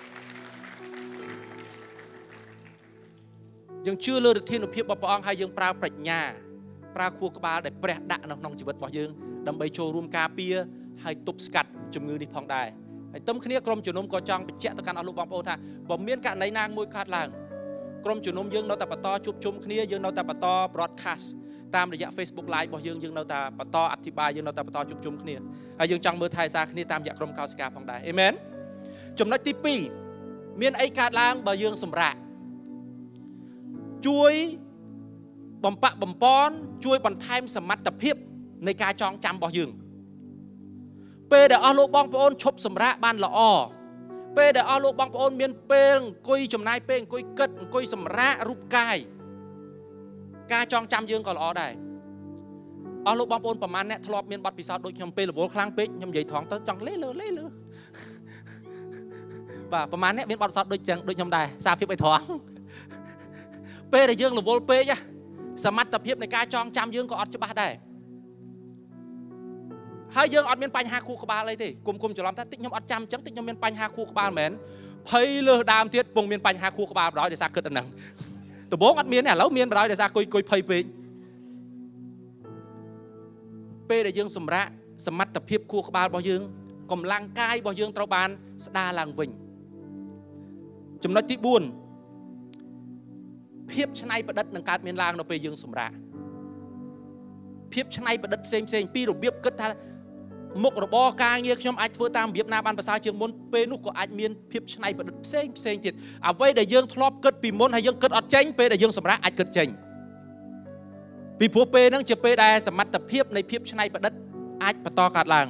យើងជឿលើឫទ្ធានុភាពរបស់ព្រះអង្គហើយយើងប្រើប្រាជ្ញាប្រើខួរក្បាលដែលព្រះដាក់នៅក្នុងជីវិតរបស់យើងដើម្បីចូលរួមការពារហើយទប់ស្កាត់ជំងឺនេះផងដែរហើយទំគ្នាក្រុមជំនុំក៏ចង់បញ្ជាក់ទៅកាន់អស់លោកបងប្អូនថាបើមានករណីណាមួយកើតឡើងក្រុមជំនុំយើងនៅតែបន្តជួបជុំគ្នាយើងនៅតែបន្ត broadcast តាមរយៈ Facebook Live របស់យើងយើងនៅតែបន្តអធិប្បាយយើងនៅតែបន្តជួបជុំគ្នាហើយយើងចង់មើលថែសារគ្នាតាមរយៈក្រុមកោសិកាផងដែរអេមែនចំណុចទីពីរមានអីកើតឡើងបើយើងសម្រាកជួយបំបាក់បំពន់ជួយបន្ថែមសមត្ថភាពនៃការចងចាំរបស់យើងពេលដែលអស់លោកបងប្អូនឈប់សម្រាកបានល្អពេលដែលអស់លោកបងប្អូនមានពេលអង្គុយចំណាយពេលអង្គុយគិតអង្គុយសម្រាករូបកាយការចងចាំយើងក៏ល្អដែរអស់លោកបងប្អូនប្រហែលអ្នកធ្លាប់មានបទពិសោធន៍ដូចខ្ញុំពេលរវល់ខ្លាំងពេកខ្ញុំនិយាយថងទៅចង់លេលើលេលើបាទប្រហែលអ្នកមានបទពិសោធន៍ដូចចឹងដូចខ្ញុំដែរសារភាពអីត្រង់ពេលដែលយើងរវល់ពេកសមត្ថភាពនៃការចងចាំយើងក៏អត់ច្បាស់ដែរហើយយើងអត់មានបញ្ហាខួរក្បាលអីទេគុំគុំច្រឡំថាតិចខ្ញុំអត់ចាំអញ្ចឹងតិចខ្ញុំមានបញ្ហាខួរក្បាលមែនភ័យលើសដើមទៀតពងមានបញ្ហាខួរក្បាលបដ ாய் ដោយសារគិតអាហ្នឹងដំបូងអត់មានទេឥឡូវមានបដ ாய் ដោយសារគួយគួយភ័យពេកពេលដែលយើងសម្រាកសមត្ថភាពខួរក្បាលរបស់យើងកម្លាំងកាយរបស់យើងត្រូវបានស្ដារឡើងវិញចំណុចទីបួនភាពច្នៃប្រឌិតនឹងកើតមានឡើងនៅពេលយើងសម្រាកភាពច្នៃប្រឌិតផ្សេងផ្សេងពីរបៀបគិតថាមុខរបរការងារខ្ញុំអាចធ្វើតាមរបៀបណាបានប្រសើរជាងមុនពេលនោះក៏អាចមានភាពច្នៃប្រឌិតផ្សេងផ្សេងទៀតអ្វីដែលយើងធ្លាប់គិតពីមុនហើយយើងគិតអត់ចេញពេលដែលយើងសម្រាកអាចគិតចេញពីព្រោះពេលហ្នឹងជាពេលដែលសមត្ថភាពនៃភាពច្នៃប្រឌិតអាចបន្តកើតឡើង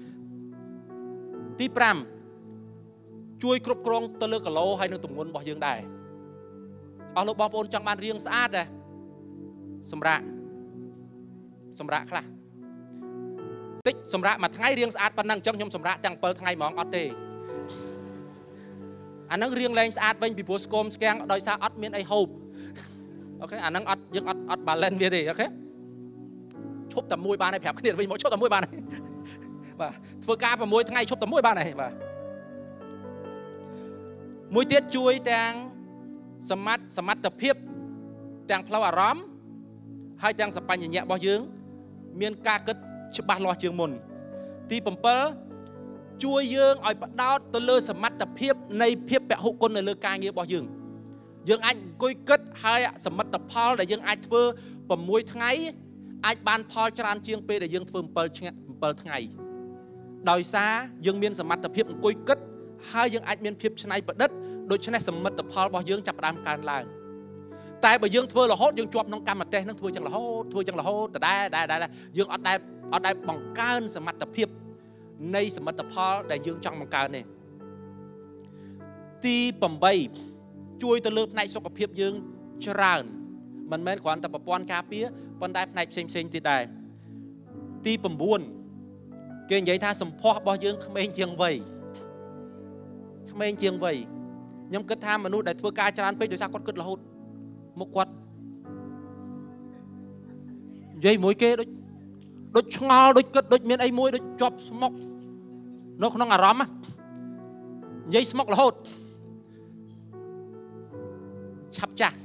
ទីប្រាំជួយគ្រប់គ្រងទៅលើគីឡូហើយនឹងទម្ងន់របស់យើងដែរអស់លោកបងប្អូនចង់បានរាងស្អាតដែរសម្រាកសម្រាកខ្លះតិចសម្រាកមួយថ្ងៃរាងស្អាតប៉ុណ្ណឹងអញ្ចឹងខ្ញុំសម្រាកទាំងbảyថ្ងៃហ្មងអត់ទេអាហ្នឹងរាងលែងស្អាតវិញពីព្រោះស្គមស្គាំងដោយសារអត់មានអីហូបអូខេអាហ្នឹងអត់យើងអត់អត់ balance វាទេអូខេឈប់តែមួយបានហើយប្រាប់គ្នាវិញមកឈប់តែមួយបានហើយបាទធ្វើការ៦ថ្ងៃឈប់តែមួយបានហើយបាទមួយទៀតជួយទាំងសមត្ថសមត្ថភាពទាំងផ្លូវអារម្មណ៍ហើយទាំងសបញ្ញញ្ញៈរបស់យើងមានការគិតច្បាស់លាស់ជាងមុនទីbảyជួយយើងឲ្យផ្ដោតទៅលើសមត្ថភាពនៃភាពពហុគុណនៅលើការងាររបស់យើងយើងអាចអង្គុយគិតហើយសមិទ្ធផលដែលយើងអាចធ្វើ6ថ្ងៃអាចបានផលច្រើនជាងពេលដែលយើងធ្វើ7ថ្ងៃដោយសារយើងមានសមត្ថភាពអង្គុយគិតហើយយើងអាចមានភាពច្នៃប្រឌិតដូច្នេះសមិទ្ធផលរបស់យើងចាប់ផ្ដើមកើនឡើងតែបើយើងធ្វើរហូតយើងជាប់ក្នុងកម្មទេសនឹងធ្វើចឹងរហូតធ្វើចឹងរហូតដដែលដដែលយើងអត់ដែលអត់ដែលបង្កើនសមត្ថភាពនៃសមិទ្ធផលដែលយើងចង់បង្កើនទេទី8ជួយទៅលើផ្នែកសុខភាពយើងច្រើនមិនមែនគ្រាន់តែប្រព័ន្ធការពារប៉ុន្តែផ្នែកផ្សេងផ្សេងទៀតដែរទី9គេនិយាយថាសម្ផស្សរបស់យើងក្មេងជាងវ័យក្មេងជាងវ័យខ្ញុំគិតថាមនុស្សដែលធ្វើការច្រើនពេកដោយសារគាត់គិតរហូតមុខគាត់និយាយមួយគេដូចដូចឆ្ងល់ដូចគិតដូចមានអីមួយដូចជាប់ស្មុកនៅក្នុងអារម្មណ៍និយាយស្មុករហូតឆាប់ចាស់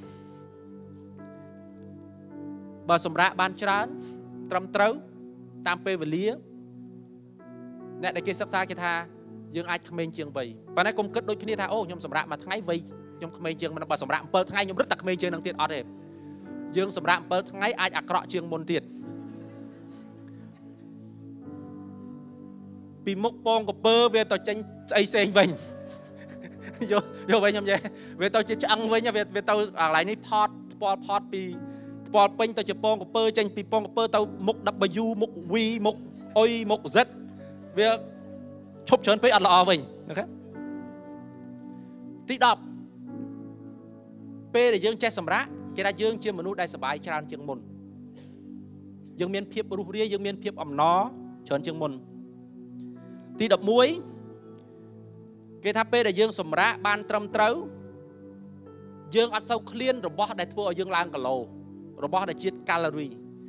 បើសម្រាកបានច្រើនត្រឹមត្រូវតាមពេលវេលាអ្នកដែលគេសិក្សាគេថាយើងអាចក្មេងជាងវ័យប៉ុន្តែកុំគិតដូចគ្នាថាអូខ្ញុំសម្រាកមួយថ្ងៃវ័យខ្ញុំក្មេងជាងមិនបើសម្រាក7ថ្ងៃខ្ញុំរឹតតែក្មេងជាងនឹងទៀតអត់ទេយើងសម្រាក7ថ្ងៃអាចអាក្រក់ជាងមុនទៀតពីមុខពងកពើវាទៅចេញស្អីផ្សេងវិញយកយកវិញខ្ញុំនិយាយវាទៅជាឆ្អឹងវិញវាវាទៅកន្លែងនេះផតស្ពាល់ផតពីស្ពាល់ពេញទៅជាពងកពើចេញពីពងកពើទៅមុខ W មុខ V មុខ អុយមុខ Z វាឈប់ច្រើនពេកអត់ល្អវិញអូខេទី10ពេលដែលយើងចេះសម្រាកគេថាយើងជាមនុស្សដែលសប្បាយច្រើនជាងមុនយើងមានភាពរុះរាយយើងមានភាពអំណរច្រើនជាងមុនទី11គេថាពេលដែលយើងសម្រាកបានត្រឹមត្រូវយើងអត់សូវឃ្លានរបស់ដែលធ្វើឲ្យយើងឡើងគីឡូរបស់ដែលជាតិកាឡូរី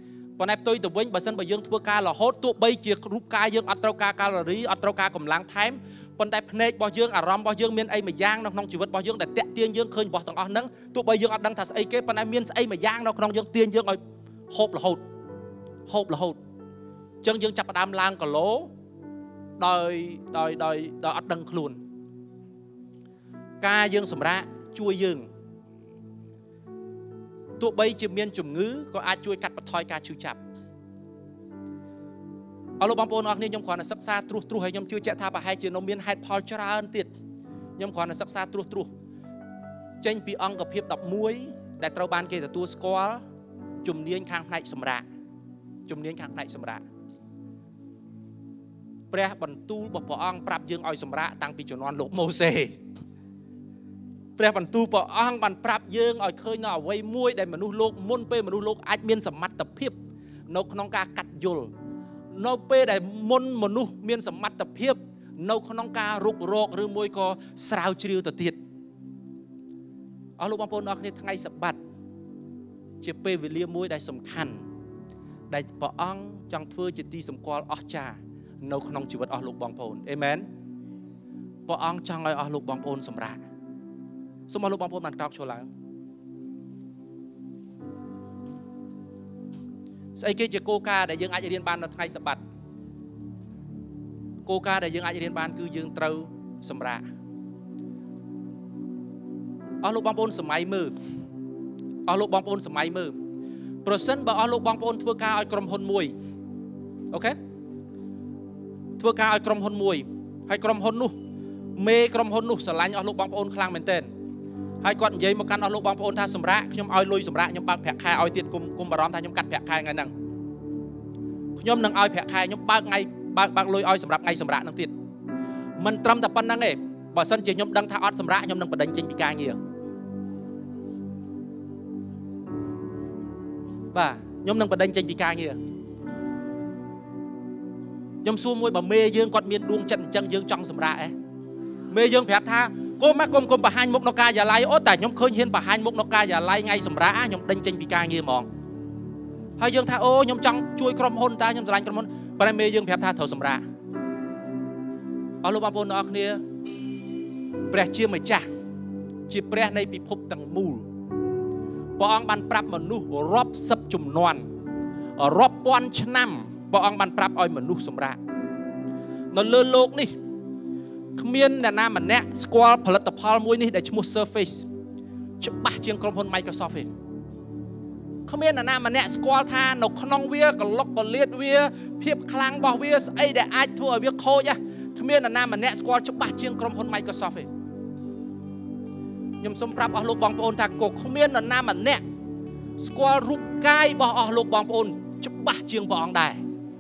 ប៉ុន្តែផ្ទុយទៅវិញបើសិនបើយើងធ្វើការរហូតទោះបីជារូបកាយយើងអត់ត្រូវការកាឡូរីអត់ត្រូវការកម្លាំងថែមប៉ុន្តែភ្នែករបស់យើងអារម្មណ៍របស់យើងមានអីមួយយ៉ាងនៅក្នុងជីវិតរបស់យើងដែលតាក់ទាញយើងឃើញរបស់ទាំងអស់ហ្នឹងទោះបីយើងអត់ដឹងថាស្អីគេប៉ុន្តែមានស្អីមួយយ៉ាងនៅក្នុងយើងទាញយើងឲ្យហូបរហូតហូបរហូតអញ្ចឹងយើងចាប់ផ្ដើមឡើងគីឡូដោយដោយដោយដោយអត់ដឹងខ្លួនការយើងសម្រាកជួយយើងទោះបីជាមានជំងឺក៏អាចជួយកាត់បន្ថយការឈឺចាប់អរលោកបងប្អូនអរគ្នាខ្ញុំគ្រាន់តែសិក្សាត្រួសត្រាសហើយខ្ញុំជឿជាក់ថាប្រហែលជានៅមានហេតុផលច្រើនទៀតខ្ញុំគ្រាន់តែសិក្សាត្រួសត្រាសចេញពីអង្គភាពដប់មួយដែលត្រូវបានគេទទួលស្គាល់ជំនាញខាងផ្នែកសម្រាកជំនាញខាងផ្នែកសម្រាកព្រះបន្ទូលរបស់ព្រះអង្គប្រាប់យើងឲ្យសម្រាកតាំងពីជំនាន់លោកម៉ូសេព្រះបន្ទូលព្រះអង្គបានប្រាប់យើងឲ្យឃើញនៅអ្វីមួយដែលមនុស្សលោកមុនពេលមនុស្សលោកអាចមានសមត្ថភាពនៅក្នុងការកាត់យល់នៅពេលដែលមុនមនុស្សមានសមត្ថភាពនៅក្នុងការរុករកឬមួយក៏ស្រាវជ្រាវទៅទៀតអស់លោកបងប្អូនអរគ្នាថ្ងៃសបាតជាពេលវេលាមួយដែលសំខាន់ដែលព្រះអង្គចង់ធ្វើជាទីសម្គាល់អស្ចារ្យនៅក្នុងជីវិតអស់លោកបងប្អូនអេមែនព្រះអង្គចង់ឲ្យអស់លោកបងប្អូនសម្រាកសូមអស់លោកបងប្អូនបានក្រោកឈរឡើងស្អីគេជាគោលការណ៍ដែលយើងអាចរៀនបាននៅថ្ងៃសបាតគោលការណ៍ដែលយើងអាចរៀនបានគឺយើងត្រូវសម្រាកអស់លោកបងប្អូនសម័យមើលអស់លោកបងប្អូនសម័យមើលប្រសិនបើអស់លោកបងប្អូនធ្វើការឲ្យក្រុមហ៊ុនមួយអូខេធ្វើការឲ្យក្រុមហ៊ុនមួយហើយក្រុមហ៊ុននោះមេក្រុមហ៊ុននោះស្រឡាញ់អស់លោកបងប្អូនខ្លាំងមែនទែនហើយគាត់និយាយមកកាន់អស់លោកបងប្អូនថាសម្រាប់ខ្ញុំឲ្យលុយសម្រាប់ខ្ញុំបើកប្រាក់ខែឲ្យទៀតគុំគុំបារម្ភថាខ្ញុំកាត់ប្រាក់ខែថ្ងៃហ្នឹងខ្ញុំនឹងឲ្យប្រាក់ខែខ្ញុំបើកថ្ងៃបើកបើកលុយឲ្យសម្រាប់ថ្ងៃសម្រាប់ហ្នឹងទៀតមិនត្រឹមតែប៉ុណ្្នឹងទេបើសិនជាខ្ញុំដឹងថាអត់សម្រាប់ខ្ញុំនឹងបដិញចេញពីការងារបាទខ្ញុំនឹងបដិញចេញពីការងារខ្ញុំសួរមួយបើមេយើងគាត់មានដួងចិត្តអញ្ចឹងយើងចង់សម្រាប់អេមេយើងប្រាប់ថាគុំគុំគុំបង្ហាញមុខនៅការិយាល័យអូតែខ្ញុំឃើញហ៊ានបង្ហាញមុខនៅការិយាល័យថ្ងៃសម្រាប់ខ្ញុំដេញចេញពីការងារហ្មងហើយយើងថាអូខ្ញុំចង់ជួយក្រុមហ៊ុនតែខ្ញុំស្រឡាញ់ក្រុមហ៊ុនប៉ុន្តែមេយើងប្រាប់ថាត្រូវសម្រាប់អស់លោកបងប្អូនទាំងអស់គ្នាព្រះជាម្ចាស់ជាព្រះនៃពិភពទាំងមូលព្រះអង្គបានប្រាប់មនុស្សរាប់សិបជំនាន់រាប់ពាន់ឆ្នាំព្រះអង្គបានប្រាប់ឲ្យមនុស្សសម្រាប់នៅលើโลกនេះគ្មានអ្នកណាម្នាក់ស្គាល់ផលិតផលមួយនេះដែលឈ្មោះ Surface ច្បាស់ជាងក្រុមហ៊ុន Microsoft ទេគ្មានអ្នកណាម្នាក់ស្គាល់ថានៅក្នុងវាកលុកកលៀតវាភាពខ្លាំងរបស់វាស្អីដែលអាចធ្វើឲ្យវាខូចគ្មានអ្នកណាម្នាក់ស្គាល់ច្បាស់ជាងក្រុមហ៊ុន Microsoft ទេខ្ញុំសូមប្រាប់អស់លោកបងប្អូនថាក៏គ្មាននរណាម្នាក់ស្គាល់រូបកាយរបស់អស់លោកបងប្អូនច្បាស់ជាងព្រះអង្គដែរ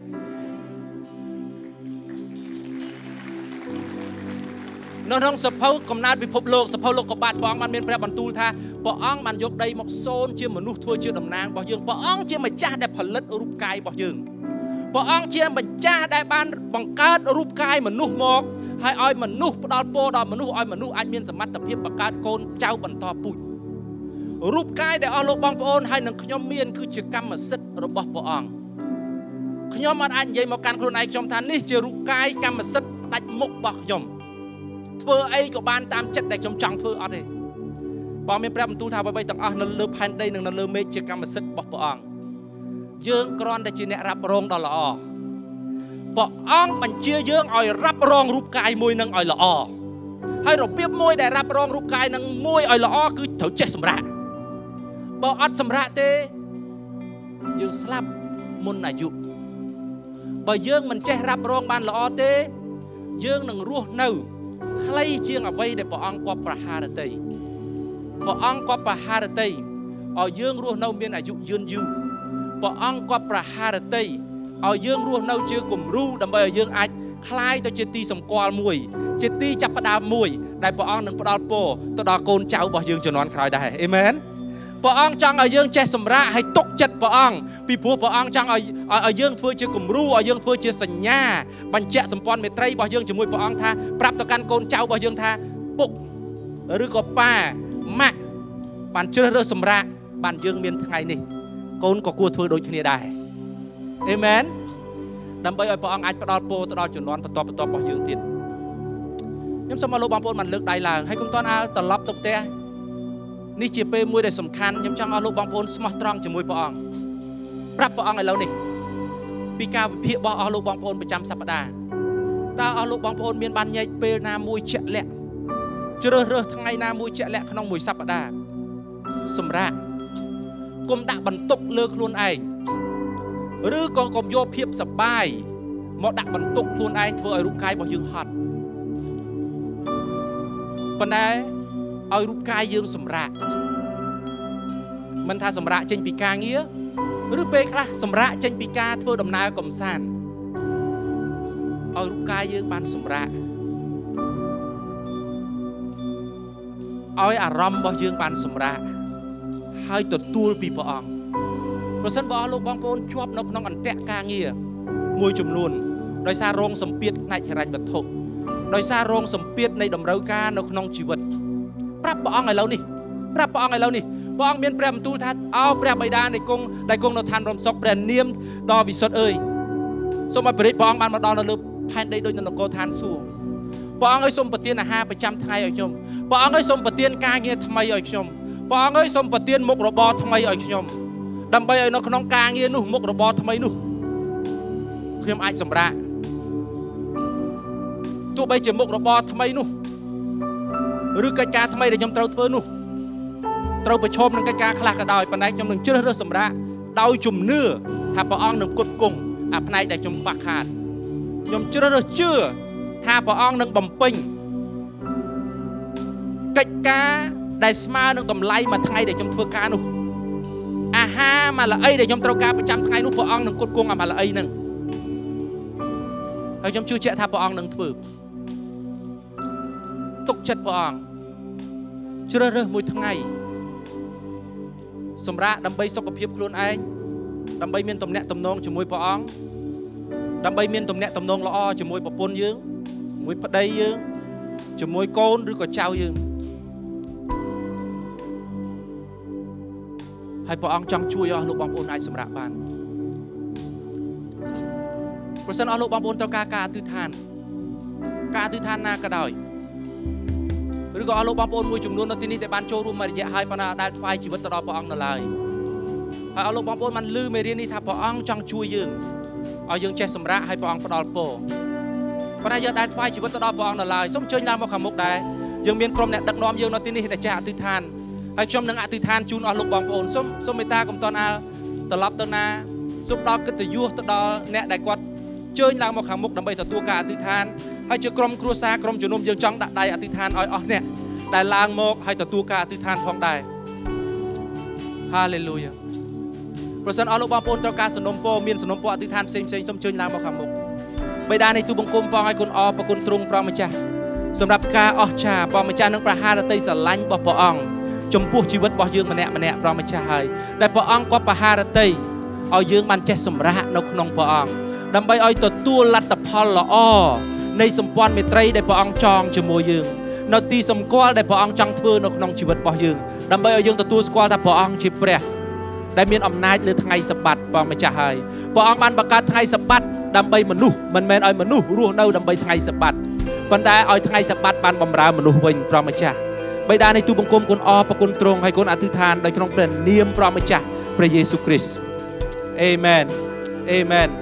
នៅក្នុងសភៅកំណើតពិភពលោកសភៅលោកកបាតព្រះអង្គបានមានព្រះបន្ទូលថាព្រះអង្គបានយកដីមកសូនជាមនុស្សធ្វើជាតំណាងរបស់យើងព្រះអង្គជាម្ចាស់ដែលផលិតរូបកាយរបស់យើងព្រះអង្គជាម្ចាស់ដែលបានបង្កើតរូបកាយមនុស្សមកហើយឲ្យមនុស្សផ្ដល់ពរដល់មនុស្សឲ្យមនុស្សអាចមានសមត្ថភាពបង្កើតកូនចៅបន្តពូជរូបកាយដែលអស់លោកបងប្អូនហើយនឹងខ្ញុំមានគឺជាកម្មសិទ្ធិរបស់ព្រះអង្គខ្ញុំអត់អាចនិយាយមកកាន់ខ្លួនឯងខ្ញុំថានេះជារូបកាយកម្មសិទ្ធិផ្ដាច់មុខរបស់ខ្ញុំធ្វើអីក៏បានតាមចិត្តដែលខ្ញុំចង់ធ្វើអត់ទេព្រះមានព្រះបន្ទូលថាអ្វីៗទាំងអស់នៅលើផែនដីនិងនៅលើមេឃជាកម្មសិទ្ធិរបស់ព្រះអង្គយើងគ្រាន់តែជាអ្នករ៉ាប់រងដ៏ល្អព្រះអង្គបញ្ជាយើងឲ្យរ៉ាប់រងរូបកាយមួយនឹងឲ្យល្អហើយរបៀបមួយដែលរ៉ាប់រងរូបកាយនឹងមួយឲ្យល្អគឺត្រូវចេះសម្រាកបើអត់សម្រាកទេយើងស្លាប់មុនអាយុបើយើងមិនចេះរ៉ាប់រងបានល្អទេយើងនឹងរស់នៅខ្លីជាងអ្វីដែលព្រះអង្គគប់ប្រហារតីព្រះអង្គគប់ប្រហារតីឲ្យយើងរស់នៅមានអាយុយឺនយូរព្រះអង្គគប់ប្រហារតីឲ្យយើងរស់នៅជាគំរូដើម្បីឲ្យយើងអាចคล้ายទៅជាទីសម្គាល់មួយជាទីចាប់ផ្ដើមមួយដែលព្រះអង្គនឹងផ្ដល់ពរទៅដល់កូនចៅរបស់យើងជំនាន់ក្រោយដែរអេមែនព្រះអង្គចង់ឲ្យយើងចេះសម្រាកឲ្យទុកចិត្តព្រះអង្គពីព្រោះព្រះអង្គចង់ឲ្យឲ្យយើងធ្វើជាគំរូឲ្យយើងធ្វើជាសញ្ញាបញ្ជាក់សម្ព័ន្ធមេត្រីរបស់យើងជាមួយព្រះអង្គថាប្រាប់ទៅកាន់កូនចៅរបស់យើងថាពុកឬក៏ប៉ាម៉ាក់បានជ្រើសរើសសម្រាកបានយើងមានថ្ងៃនេះកូនក៏គួរធ្វើដូចគ្នាដែរអេមែនដើម្បីឲ្យព្រះអង្គអាចផ្ដល់ពរទៅដល់ជំនាន់បន្តបន្តរបស់យើងទៀតខ្ញុំសូមឲ្យលោកបងប្អូនបានលើកដៃឡើងហើយកុំតន់អាលត្រឡប់ទៅផ្ទះនេះជាពេលមួយដែលសំខាន់ខ្ញុំចង់ឲ្យលោកបងប្អូនស្មោះត្រង់ជាមួយព្រះអង្គប្រាប់ព្រះអង្គឥឡូវនេះពីការវិភាគរបស់អស់លោកបងប្អូនប្រចាំសប្តាហ៍តើអស់លោកបងប្អូនមានបានញែកពេលណាមួយជាក់លាក់ជ្រើសរើសថ្ងៃណាមួយជាក់លាក់ក្នុងមួយសប្តាហ៍សម្រាប់គុំដាក់បន្ទុកលើខ្លួនឯងឬក៏កុំយកភាពសប្បាយមកដាក់បន្ទុកខ្លួនឯងធ្វើឲ្យរូបកាយរបស់យើងហត់ប៉ុន្តែឲ្យរូបកាយយើងសម្រាកមិនថាសម្រាកចេញពីការងារឬពេលខ្លះសម្រាកចេញពីការធ្វើដំណើរកម្សាន្តឲ្យរូបកាយយើងបានសម្រាកឲ្យអារម្មណ៍របស់យើងបានសម្រាកហើយទទួលពីព្រះអង្គប្រសិនបើលោកបងប្អូនជាប់នៅក្នុងអន្ទាក់ការងារមួយចំនួនដោយសាររងសម្ពាធផ្នែកហិរញ្ញវត្ថុដោយសាររងសម្ពាធនៃតម្រូវការនៅក្នុងជីវិតប្រាប់ព្រះអង្គឥឡូវនេះប្រាប់ព្រះអង្គឥឡូវនេះព្រះអង្គមានព្រះបន្ទូលថាអោព្រះបិតានៃគង់ដែលគង់នៅឋានរំសុកព្រះនាមដ៏វិសុទ្ធអើយសូមឲ្យព្រះរាជព្រះអង្គបានមកដល់នៅលើផែនដីដូចនៅនគរឋានសួគ៌ព្រះអង្គឲ្យសូមប្រទានអាហារប្រចាំថ្ងៃឲ្យខ្ញុំព្រះអង្គឲ្យសូមប្រទានការងារថ្មីឲ្យខ្ញុំព្រះអង្គឲ្យសូមប្រទានមុខរបរថ្មីឲ្យខ្ញុំដើម្បីឲ្យនៅក្នុងការងារនោះមុខរបរថ្មីនោះខ្ញុំអាចសម្រាកទោះបីជាមុខរបរថ្មីនោះឬកិច្ចការថ្មីដែលខ្ញុំត្រូវធ្វើនោះត្រូវប្រឈមនឹងកិច្ចការខ្លះក៏ដោយប៉ុន្តែខ្ញុំនឹងជ្រើសរើសសម្រាកដោយជំនឿថាព្រះអង្គនឹងផ្គត់ផ្គង់អាផ្នែកដែលខ្ញុំខ្វះខាតខ្ញុំជ្រើសរើសជឿថាព្រះអង្គនឹងបំពេញកិច្ចការដែលស្មើនឹងតម្លៃមួយថ្ងៃដែលខ្ញុំធ្វើការនោះអាហារមួយល្អីដែលខ្ញុំត្រូវការប្រចាំថ្ងៃនោះព្រះអង្គនឹងផ្គត់ផ្គង់អាមួយល្អីហ្នឹងហើយខ្ញុំជឿជាក់ថាព្រះអង្គនឹងធ្វើទុកចិត្តព្រះអង្គជ្រើសរើសមួយថ្ងៃសម្រាប់ដើម្បីសុខភាពខ្លួនឯងដើម្បីមានទំនាក់ទំនងជាមួយព្រះអង្គដើម្បីមានទំនាក់ទំនងល្អជាមួយប្រពន្ធយើងជាមួយប្តីយើងជាមួយកូនឬក៏ចៅយើងហើយព្រះអង្គចង់ជួយអស់លោកបងប្អូនអាចសម្រាប់បានប្រសិនអស់លោកបងប្អូនត្រូវការការអធិដ្ឋានការអធិដ្ឋានណាក៏ដោយឬក៏អស់លោកបងប្អូនមួយចំនួននៅទីនេះដែលបានចូលរួមមួយរយៈហើយប៉ុន្តែដែលថ្វាយជីវិតទៅដល់ព្រះអង្គនៅឡើយហើយអស់លោកបងប្អូនបានឮមេរៀននេះថាព្រះអង្គចង់ជួយយើងឲ្យយើងចេះសម្រាកឲ្យព្រះអង្គផ្ដល់ពរប៉ុន្តែយើងដែលថ្វាយជីវិតទៅដល់ព្រះអង្គនៅឡើយសូមអញ្ជើញឡើងមកខាងមុខដែរយើងមានក្រុមអ្នកដឹកនាំយើងនៅទីនេះដែលចេះអធិដ្ឋានហើយខ្ញុំនឹងអធិដ្ឋានជូនអស់លោកបងប្អូនសូមសូមមេត្តាកុំតន់អាលត្រឡប់ទៅណាសូមដល់កិត្តិយសទៅដល់អ្នកដែលគាត់ជើញឡើងមកខាងមុខដើម្បីទទួលការអធិដ្ឋានហើយជាក្រុមគ្រួសារក្រុមជំនុំយើងចង់ដាក់ដៃអធិដ្ឋានឲ្យអស់អ្នកដែលឡើងមកហើយទទួលការអធិដ្ឋានផងដែរ Hallelujah ប្រសិនអស់លោកបងប្អូនត្រូវការសំណុំពរមានសំណុំពរអធិដ្ឋានផ្សេងផ្សេងសូមជើញឡើងមកខាងមុខបិតានៃទូបង្គំផងឲ្យគុណអរប្រគុណទ្រង់ព្រះម្ចាស់សម្រាប់ការអស្ចារ្យព្រះម្ចាស់នឹងប្រហារតីស្រឡាញ់របស់ព្រះអង្គចំពោះជីវិតរបស់យើងម្នាក់ម្នាក់ព្រះម្ចាស់ហើយដែលព្រះអង្គគាត់ប្រហារតីឲ្យយើងបានចេះសម្រាកនៅក្នុងព្រះអង្គដើម្បីឲ្យទទួលលទ្ធផលល្អនៃសម្ព័ន្ធមេត្រីដែលព្រះអង្គចងជាមួយយើងនៅទីសម្គាល់ដែលព្រះអង្គចង់ធ្វើនៅក្នុងជីវិតរបស់យើងដើម្បីឲ្យយើងទទួលស្គាល់ថាព្រះអង្គជាព្រះដែលមានអំណាចលើថ្ងៃសបាតព្រះម្ចាស់ហើយព្រះអង្គបានបង្កើតថ្ងៃសបាតដើម្បីមនុស្សមិនមែនឲ្យមនុស្សរស់នៅដើម្បីថ្ងៃសបាតប៉ុន្តែឲ្យថ្ងៃសបាតបានបម្រើមនុស្សវិញព្រះម្ចាស់បិតានៃទូបង្គំគុណអរប្រគុណទ្រង់ហើយគុណអធិដ្ឋានដោយក្នុងព្រះនាមព្រះម្ចាស់ព្រះយេស៊ូវគ្រីស្ទអេមែនអេមែន